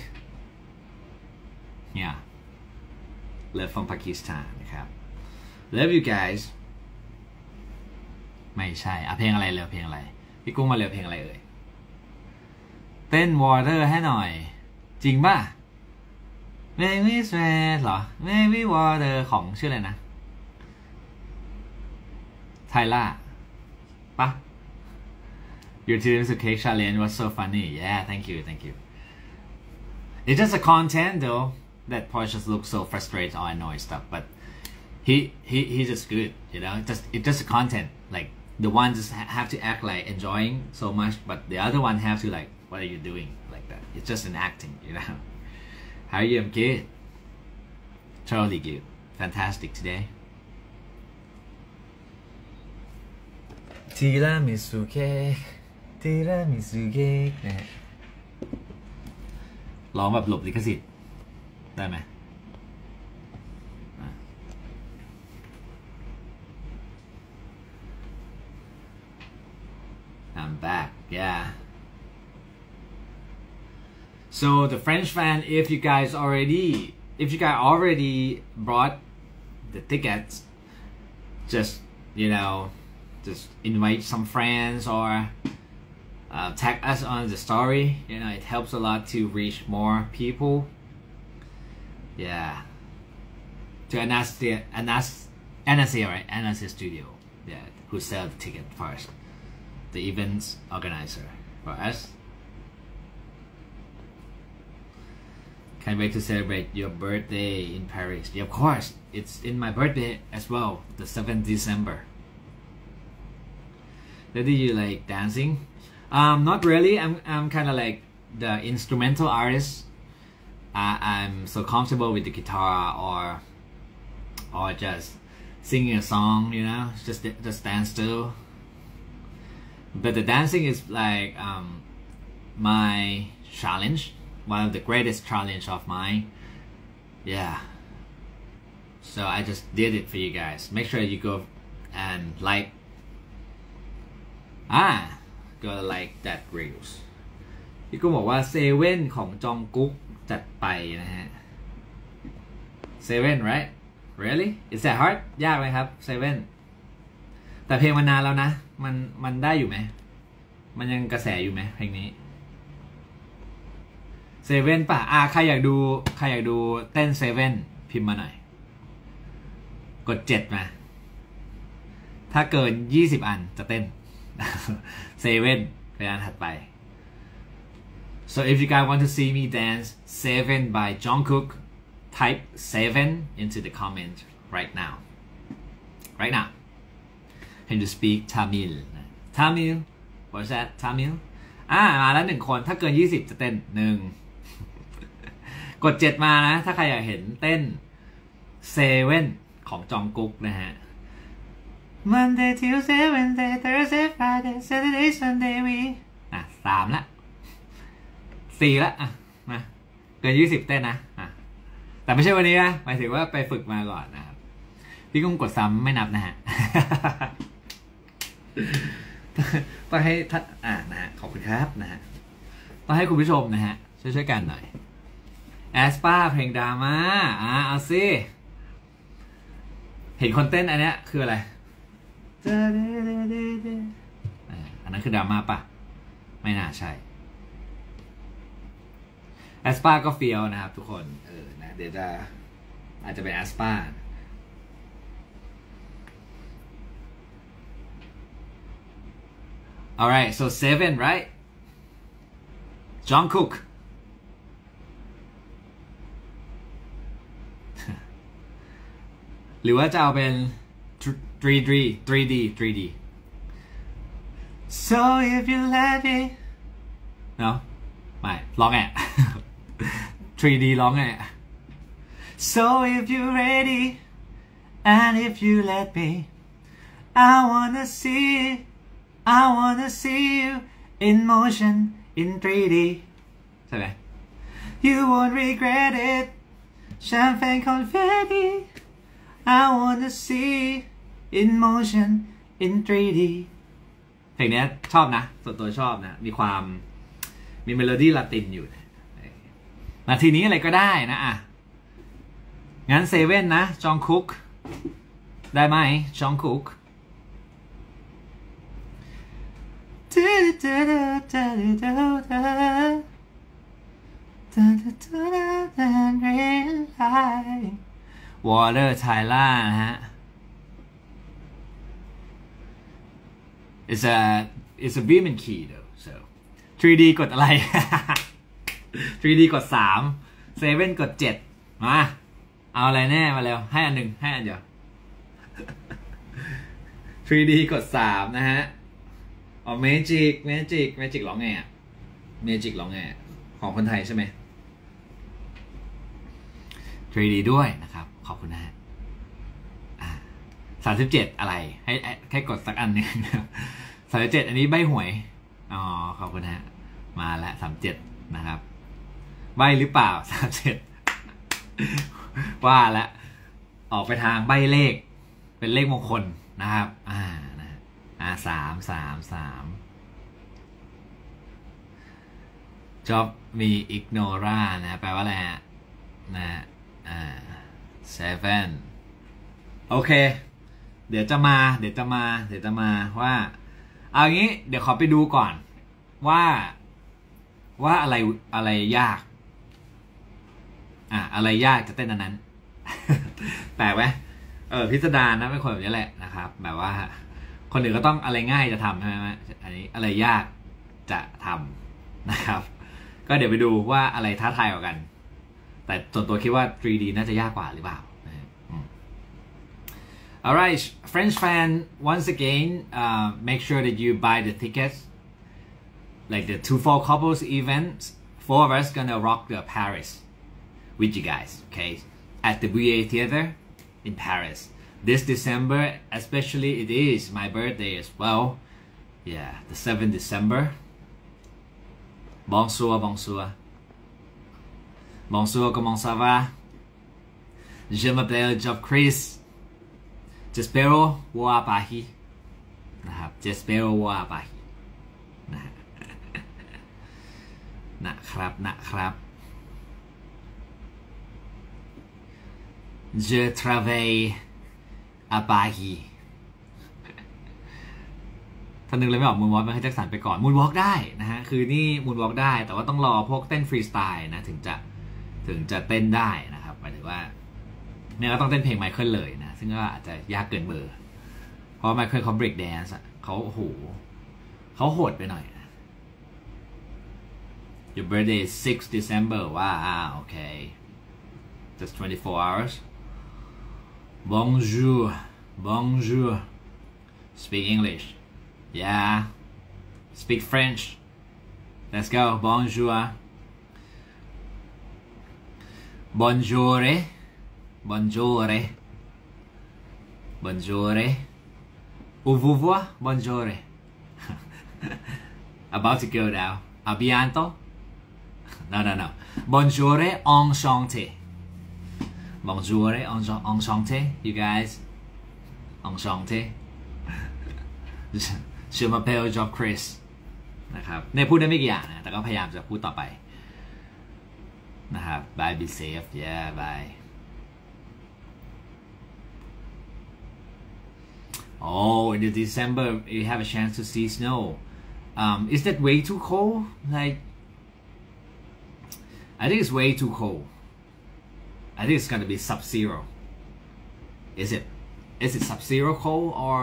เนี่ย Love from Pakistan นะครับ Love you guys ไม่ใช่เพลงอะไรเลยเพลงอะไรพี่กุ้งมาเร็วเพลงอะไรเอ่ยเต้น Water ให้หน่อยจริงป่ะ Maybe Sweat เหรอ Maybe Water ของชื่ออะไรนะไทล่าปะ Your tiramisu cake challenge was so funny yeah thank you it's just a content though that Porsche just looks so frustrated or annoyed stuff but he's just good you know it's just a content like the one just have to act like enjoying so much but the other one have to like what are you doing like that it's just an acting you know how are you I'm good totally good fantastic todayทีรามิสุเค้กนะฮะร้องแบบหลบลิขสิทธิ์ได้ไหมI'm back yeah so the French fan if you guys already brought the tickets just you know just invite some friends or tag us on the story you know it helps a lot to reach more people yeah to Anastasia studio yeah who sell the ticket first the events organizer for us can't wait to celebrate your birthday in Paris yeah, of course it's in my birthday as well the 7th December do you like dancing? Not really. I'm kind of like the instrumental artist. I'm so comfortable with the guitar or just singing a song, you know, just dance still. But the dancing is like my challenge, one of the greatest challenge of mine. Yeah. So I just did it for you guys. Make sure you go and like. Gotta like that reels พี่กุ้งบอกว่าเซเว่นของจองกุ๊กจัดไปนะฮะเซเว่น right really is that hard ยากไหมครับเซเว่นแต่เพลงมันนานแล้วนะมันได้อยู่ไหมมันยังกระแสอยู่ไหมเพลงนี้เซเว่นป่ะใครอยากดูเต้นเซเว่นพิมพ์มาหน่อยกด7มาถ้าเกิน20 อันจะเต้น7เป็นอันถัดไป so if you guys want to see me dance 7 by Jungkook type 7 into the comment right now can you speak Tamil what's that Tamil มาแล้ว1 คนถ้าเกิน20จะเต้น1กด7มานะถ้าใครอยากเห็นเต้น7ของจองกุ๊กนะฮะMonday, Tuesday, Wednesday, Thursday, Friday, Saturday, Sunday, we 3 ละ 4 ละมาเกิน20เต้นนะแต่ไม่ใช่วันนี้นะหมายถึงว่าไปฝึกมาก่อนนะครับพี่กุ้งกดซ้ำไม่นับนะฮะ ต้องให้ท่านนะฮะขอบคุณครับนะฮะต้องให้คุณผู้ชมนะฮะช่วยกันหน่อยแอสปาเพลงดราม่าเอาสิเห็นคนเต้นอันเนี้ยคืออะไรอันนั้นคือดราม่าปะไม่น่าใช่แอสปาก็เฟียวนะครับทุกคนนะเดี๋ยวจะอาจจะเป็นแอสปาalright so 7 right Jungkook หรือว่าจะเอาเป็น 3D so if you let me no ไม่ร้องไง 3D ร้องไง so if you're ready and if you let me I wanna see you in motion in 3D ใช่ไหม you won't regret it champagne confetti I wanna see in motion in 3D เพลงนี้ชอบนะส่วนตัวชอบนะมีเมโลดี้ลาตินอยู่นาทีนี้อะไรก็ได้นะงั้นเซเว่นนะจองคุกได้ไหมจองคุกวอเตอร์ไทล่านะฮะ it's a Beeman key though so 3D กดอะไร 3D กด3 7 กด7มาเอาอะไรแน่มาแล้วให้อันหนึ่งให้อันเดียว 3D กด3นะฮะMagic ร้องไงMagic ร้องไงของคนไทยใช่ไหม 3D ด้วยนะครับขอบคุณนะฮะ37อะไรให้กดสักอันนึง37อันนี้ใบหวยขอบคุณฮะมาแล้ว37นะครับใบหรือเปล่า37ว่าแล้วออกไปทางใบเลขเป็นเลขมงคลนะครับ3 job มี ignora นะแปลว่าอะไรฮะนะ7โอเคเดี๋ยวจะมาว่าเอางี้เดี๋ยวขอไปดูก่อนว่าอะไรยากอะไรยากจะเต้นอันนั้น แปลกไหมพิสดารนะไม่คนแบบนี้แหละนะครับแบบว่าคนอื่นก็ต้องอะไรง่ายจะทำใช่ไหมอันนี้อะไรยากจะทำนะครับก็เดี๋ยวไปดูว่าอะไรท้าทายกว่ากันแต่ส่วนตัวคิดว่า 3D น่าจะยากกว่าหรือเปล่าAlright, French fan, once again, make sure that you buy the tickets. Like the 2-4 couples event, 4 of us gonna rock the Paris with you guys, okay? At the VA Theater in Paris. This December, especially it is my birthday as well. Yeah, the 7th December. Bonsoir. Bonsoir, comment ça va? Je m'appelle Job Chris.Jespero wa pahi นะครับ Jespero wa pahi นะครับ Je travaille à Paris ท่านนึงเลยไม่ออกมูนวอล์กมันให้แจ็คสันไปก่อนมูนวอล์กได้นะฮะคือนี่มูนวอล์กได้แต่ว่าต้องรอพวกเต้นฟรีสไตล์นะถึงจะเต้นได้นะครับหมายถึงว่าเนี่ยก็ต้องเต้นเพลงไมเคิลเลยนะซึ่งก็อาจจะยากเกินเบอร์เพราะไมเคิลเขาเบรกแดนซ์เขาโหดไปหน่อย Your birthday is 6 December ว้าวโอเค just 24 hours Bonjour Speak English yeah Speak French let's go Bonjour Au revoir Bonjour About to go now A bientôt No Bonjour enchanté Bonjour, enchanté, you guys. Enchanté. Je m'appelle Job Chris นะครับเนี่ยพูดได้ไม่กี่อย่างนะแต่ก็พยายามจะพูดต่อไปนะครับ Bye, be safe, yeah, bye. Oh, in December you have a chance to see snow. Is that way too cold? Like, I think it's way too cold. I think it's gonna be sub-zero. Is it? Is it sub-zero cold or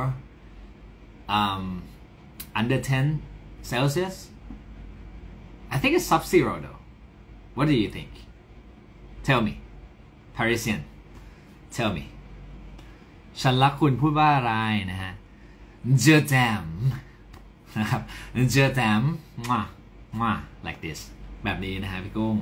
under 10 Celsius? I think it's sub-zero though. What do you think? Tell me, Parisian. Tell me. ฉันรักคุณพูดว่าอะไรนะฮะ Je t'aime นะครับ Je t'aime like this แบบนี้นะฮะพี่กุ้ง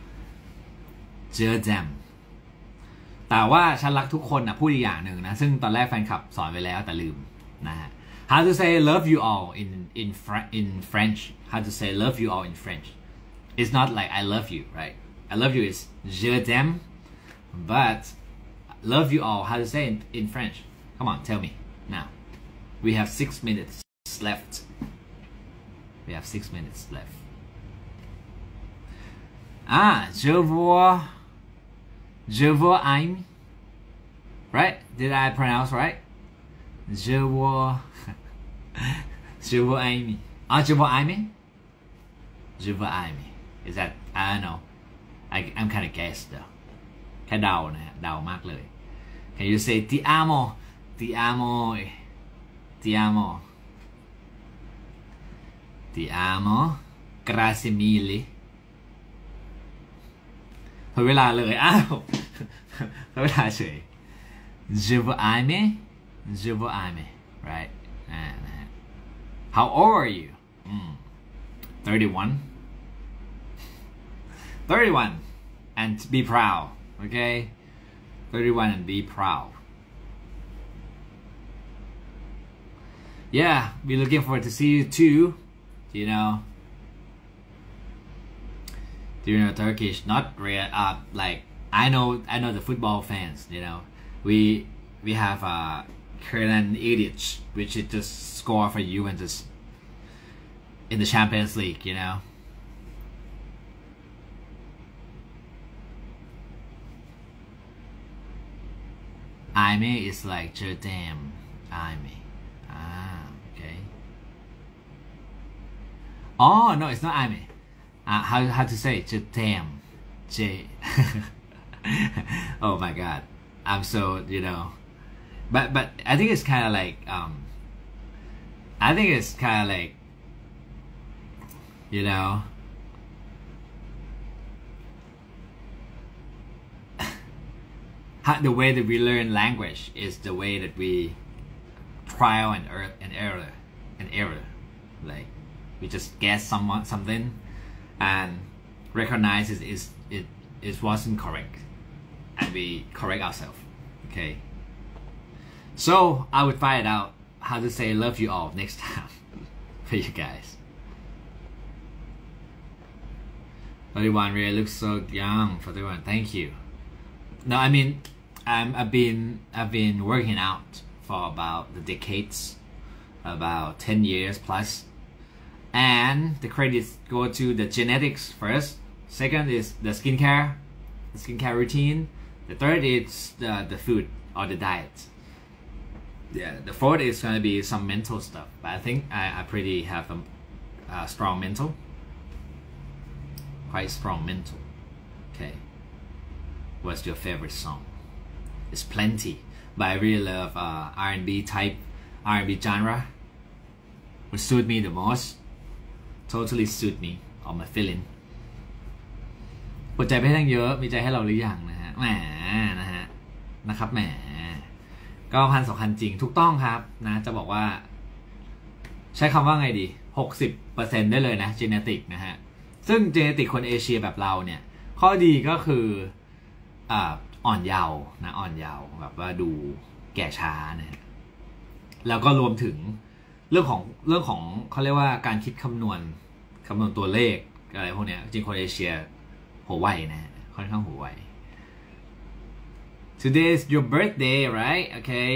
Je t'aime แต่ว่าฉันรักทุกคนนะพูดอีกอย่างหนึ่งนะซึ่งตอนแรกแฟนคลับสอนไปแล้วแต่ลืมนะฮะ How to say love you all in French? How to say love you all in French? It's not like I love you, right? I love you is je t'aime, but love you all, how to say in French? Come on, tell me now. We have 6 minutes left. We have 6 minutes left. Je vous aime. Right? Did I pronounce right? Je vous aime. Je vous aime? Je vous aime. Is that, I don't know. I'm kind of guessed though. แค่เดานะฮะเดามากเลย Can you say ti amo ti amo ti amo ti amo grazie mille พอเวลาเลยอ้าวพอเวลาเฉย Je vous aime Je vous aime right นะฮะ How old are you 31 and be proud okay 31 and be proud yeah we're looking forward to see you too you know do you know Turkish not real like I know the football fans you know we have Kenan Ilic which is just score for Juventus in the Champions League you know Aime is like je t'aime. Aime. Okay. Oh no, it's not Aime. How to say je t'aime? Je. Oh my god, I'm so you know. But I think it's kind of like I think it's kind of like you know. The way that we learn language is the way that we trial and error. Like we just guess something and recognize it wasn't correct, and we correct ourselves. Okay. So I would find out how to say love you all next time for you guys. 31 really looks so young. 41, thank you. No, I mean. I've been working out for about the decades, about 10 years plus, and the credits go to the genetics first. Second is the skincare routine. The third is the food or the diet. Yeah, the fourth is gonna be some mental stuff. But I think I pretty have a strong mental, quite strong mental. Okay, what's your favorite song? It's plenty, but I really love R&B type, R&B genre. Would suit me the most. Totally suit me or my feeling. หัวใจไม่ทั้งเยอะมีใจให้เราหรือยังนะฮะแหมนะฮะนะครับแหมก็1,200จริงถูกต้องครับนะจะบอกว่าใช้คำว่าไงดี 60% ได้เลยนะ genetic นะฮะซึ่ง genetic คนเอเชียแบบเราเนี่ยข้อดีก็คืออ่อนเยาว์นะอ่อนเยาว์แบบว่าดูแก่ช้านะแล้วก็รวมถึงเรื่องของเขาเรียกว่าการคิดคำนวณตัวเลขอะไรพวกเนี้ยจริงคนเอเชียหัวไวนะค่อนข้างหัวไว today is your birthday right okay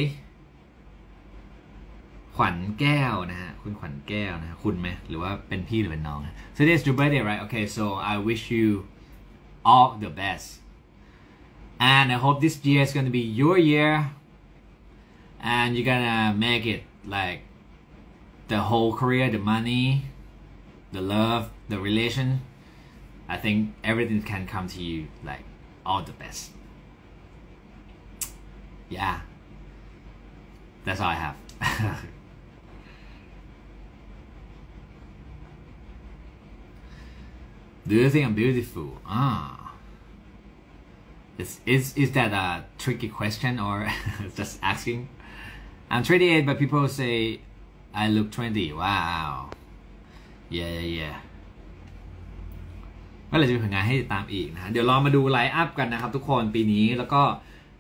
ขวัญแก้วนะฮะคุณขวัญแก้วนะคุณไหมหรือว่าเป็นพี่หรือเป็นน้อง today is your birthday right okay so I wish you all the best and I hope this year is gonna be your year and you're gonna make it like the whole career the money the love the relation I think everything can come to you like all the best yeah that's all I have do you think I'm beautiful is that a tricky question or just asking I'm 28 but people say I look 20 wow yeah ก็เลยจะมีผลงานให้ติดตามอีกนะเดี๋ยวเรามาดูไลฟ์อัพกันนะครับทุกคนปีนี้แล้วก็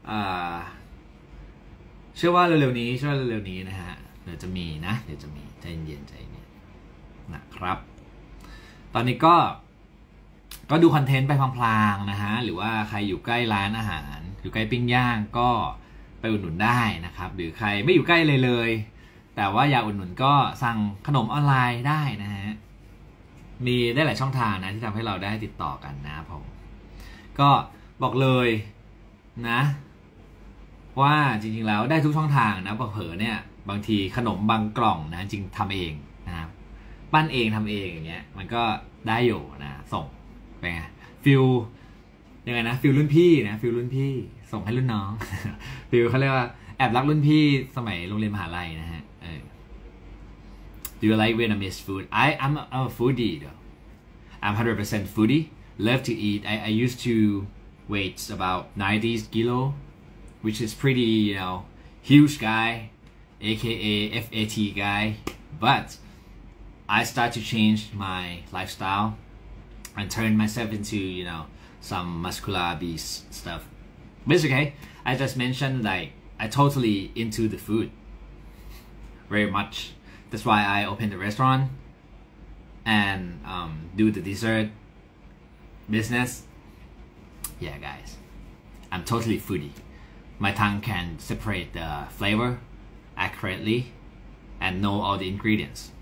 เชื่อว่าเร็วๆนี้นะฮะเดี๋ยวจะมีใจเย็นนะครับตอนนี้ก็ดูคอนเทนต์ไปพลางๆนะฮะหรือว่าใครอยู่ใกล้ร้านอาหารอยู่ใกล้ปิ้งย่างก็ไปอุดหนุนได้นะครับหรือใครไม่อยู่ใกล้เลยแต่ว่าอยากอุดหนุนก็สั่งขนมออนไลน์ได้นะฮะมีได้หลายช่องทางนะที่ทำให้เราได้ติดต่อกันนะผมก็บอกเลยนะว่าจริงๆแล้วได้ทุกช่องทางนะเผลอเนี่ยบางทีขนมบางกล่องนะจริงทำเองนะครับปั้นเองทำเองอย่างเงี้ยมันก็ได้อยู่นะส่งไปไงฟิลยังไงนะฟิลรุ่นพี่นะฟิลรุ่นพี่ส่งให้รุ่นน้อง ฟิลเขาเรียกว่าแอบรักรุ่นพี่สมัยโรงเรียนมหาลัยนะฮะDo you like Vietnamese food? I'm a foodie though. I'm 100% foodie. Love to eat. I used to weight about 90 kilo, which is pretty, huge guy, aka FAT guy. But I start to change my lifestyle and turn myself into, some muscular beast stuff. But it's okay. I just mentioned like I totally into the food very much. That's why I opened the restaurant and do the dessert business. Yeah, guys, I'm totally foodie. My tongue can separate the flavor accurately and know all the ingredients.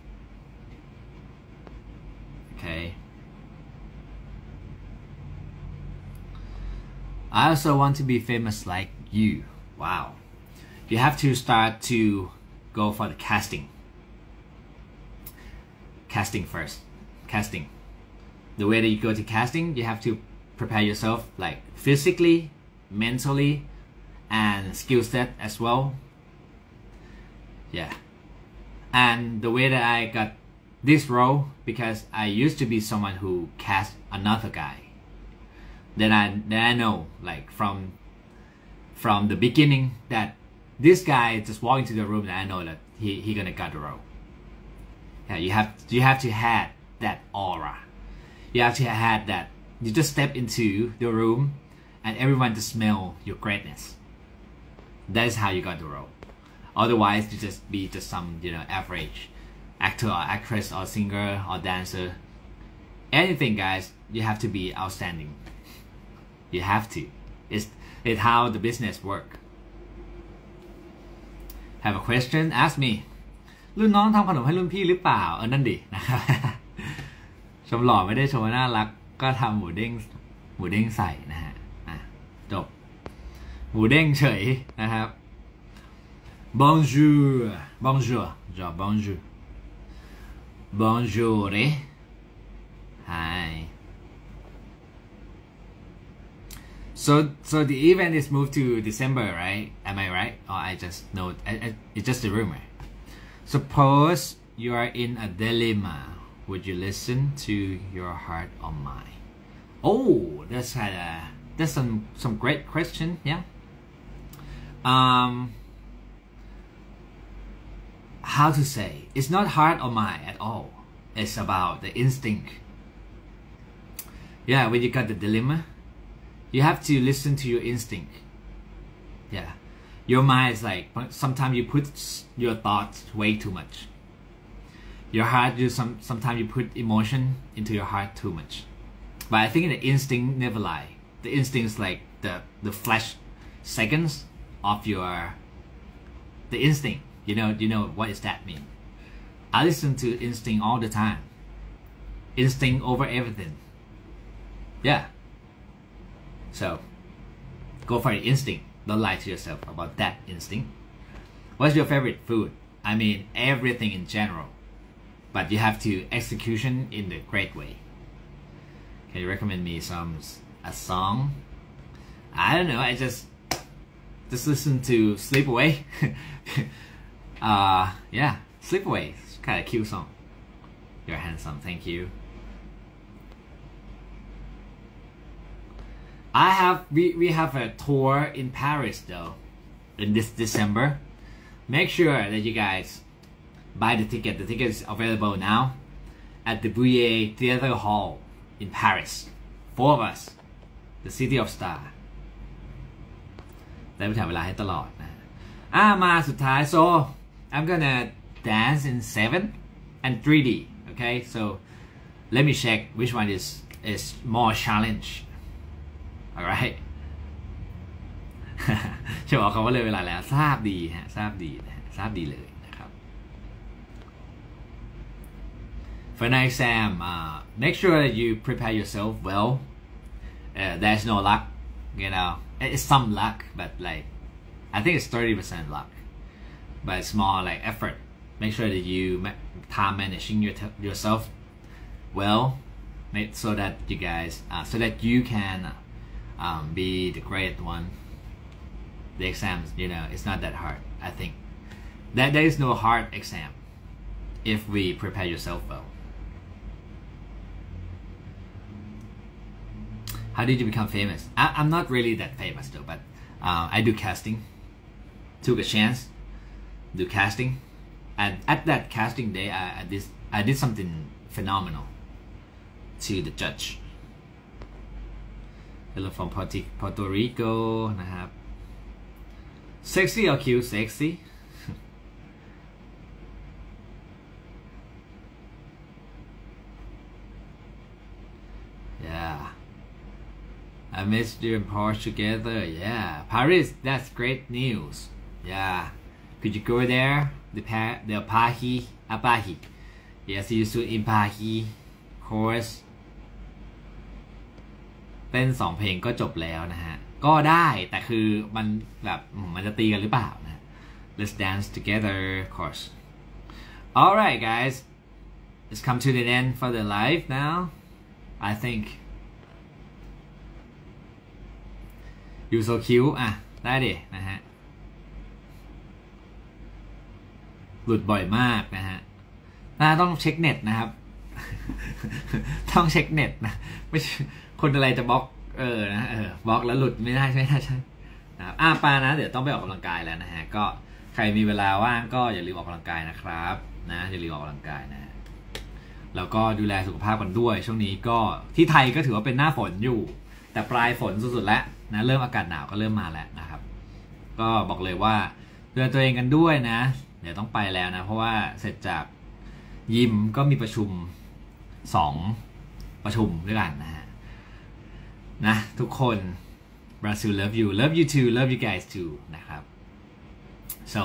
Okay. I also want to be famous like you. Wow. You have to start to go for the casting first. Casting. The way that you go to casting, you have to prepare yourself like physically, mentally, and skill set as well. Yeah. And the way that I got this role, because I used to be someone who cast another guy. Then I know like from the beginning that this guy just walk into the room and I know that he gonna get the role. Yeah, you have to have that aura. You have to have that. You just step into the room and everyone just smell your greatness. That is how you got the role. Otherwise, you just be some average actor or actress or singer or dancer. Anything, guys, you have to be outstanding. You have to. It's how the business work. Have a question? Ask me. รุ่นน้องทำขนมให้รุ่นพี่หรือเปล่านั่นดินะครับชมหล่อไม่ได้ชมว่าน่ารักก็ทำหมูเด้งใส่นะฮะจบหมูเด้งเฉยนะครับ bonjour hi so the event is moved to December, right? Am I right? Or I just know it's just a rumor. Suppose you are in a dilemma. Would you listen to your heart or mind? Oh, that's some great question. Yeah. How to say? It's not heart or mind at all. It's about the instinct. Yeah, when you got the dilemma, you have to listen to your instinct. Yeah. Your mind is like, sometimes you put your thoughts way too much. Your heart, sometimes you put emotion into your heart too much. But I think the instinct never lie. The instinct is like the flesh seconds of the instinct. You know what does that mean? I listen to instinct all the time. Instinct over everything. Yeah. So go for the instinct. Don't lie to yourself about that instinct. What's your favorite food? I mean everything in general, but you have to execution in the great way. Can you recommend me a song? I don't know. I just listen to Sleep Away. Yeah, Sleep Away. It's kind of cute song. You're handsome. Thank you. We have a tour in Paris though in this December. Make sure that you guys buy the ticket. The ticket is available now at the Bullier Theatre Hall in Paris. 4 of us, the City of Star. ได้ไปถ่ายเวลาให้ตลอดนะมาสุดท้าย so I'm gonna dance in 7 and 3D. Okay, so let me check which one is more challenge. Alright. จะบอกเขาว่าเลยเวลาแล้วทราบดีฮะทราบดีนะทราบดีเลยนะครับ For an exam, make sure that you prepare yourself well. There's no luck, you know. It's some luck, but like I think it's 30% luck. But it's more like effort. Make sure that you time managing yourself well, so that you guys, so that you can be the great one. The exams, it's not that hard. I think that there is no hard exam if we prepare yourself well. How did you become famous? I'm not really that famous though, but I do casting. Took a chance, do casting, and at that casting day, I did something phenomenal to the judge. Hello from Puerto Rico นะครับ Sexy or cute? Sexy. Yeah. I missed you in Paris together. Yeah. Paris, that's great news. Yeah. Could you go there? The Paris. Yeah, see you soon in Paris. Of course. เต้น2 เพลงก็จบแล้วนะฮะก็ได้แต่คือมันแบบมันจะตีกันหรือเปล่านะ Let's dance together of course. Alright guys, let's come to the end for the live now. I think you so cute ได้ดินะฮะหลุดบ่อยมากนะฮะต้องเช็คเน็ตนะครับ ต้องเช็คเน็ตนะไม่คนอะไรจะบล็อกบล็อกแล้วหลุดไม่ได้ใช่นะครับปานะเดี๋ยวต้องไปออกกำลังกายแล้วนะฮะก็ใครมีเวลาว่างก็อย่าลืมออกกำลังกายนะครับนะอย่าลืมออกกำลังกายนะแล้วก็ดูแลสุขภาพกันด้วยช่วงนี้ก็ที่ไทยก็ถือว่าเป็นหน้าฝนอยู่แต่ปลายฝนสุดๆแล้วนะเริ่มอากาศหนาวก็เริ่มมาแล้วนะครับก็บอกเลยว่าดูแลตัวเองกันด้วยนะเดี๋ยวต้องไปแล้วนะเพราะว่าเสร็จจากยิมก็มีประชุม2 ประชุมด้วยกันนะทุกคน Brazil love you too love you guys too นะครับ so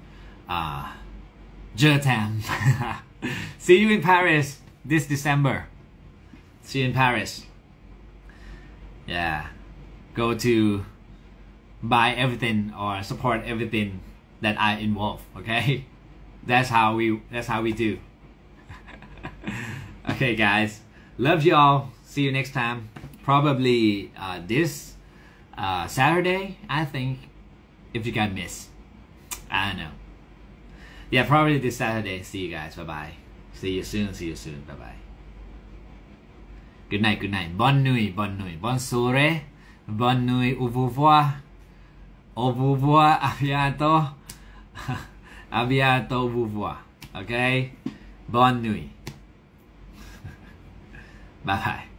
Jertam see you in Paris this December see you in Paris yeah go to buy everything or support everything that I involve okay that's how we do okay guys love you all see you next time probably this Saturday I think if you got miss I don't know yeah probably this Saturday see you guys bye bye see you soon bye bye good night bonne nuit bonne soirée bonne nuit au revoir à bientôt au revoir okay bonne nuit bye bye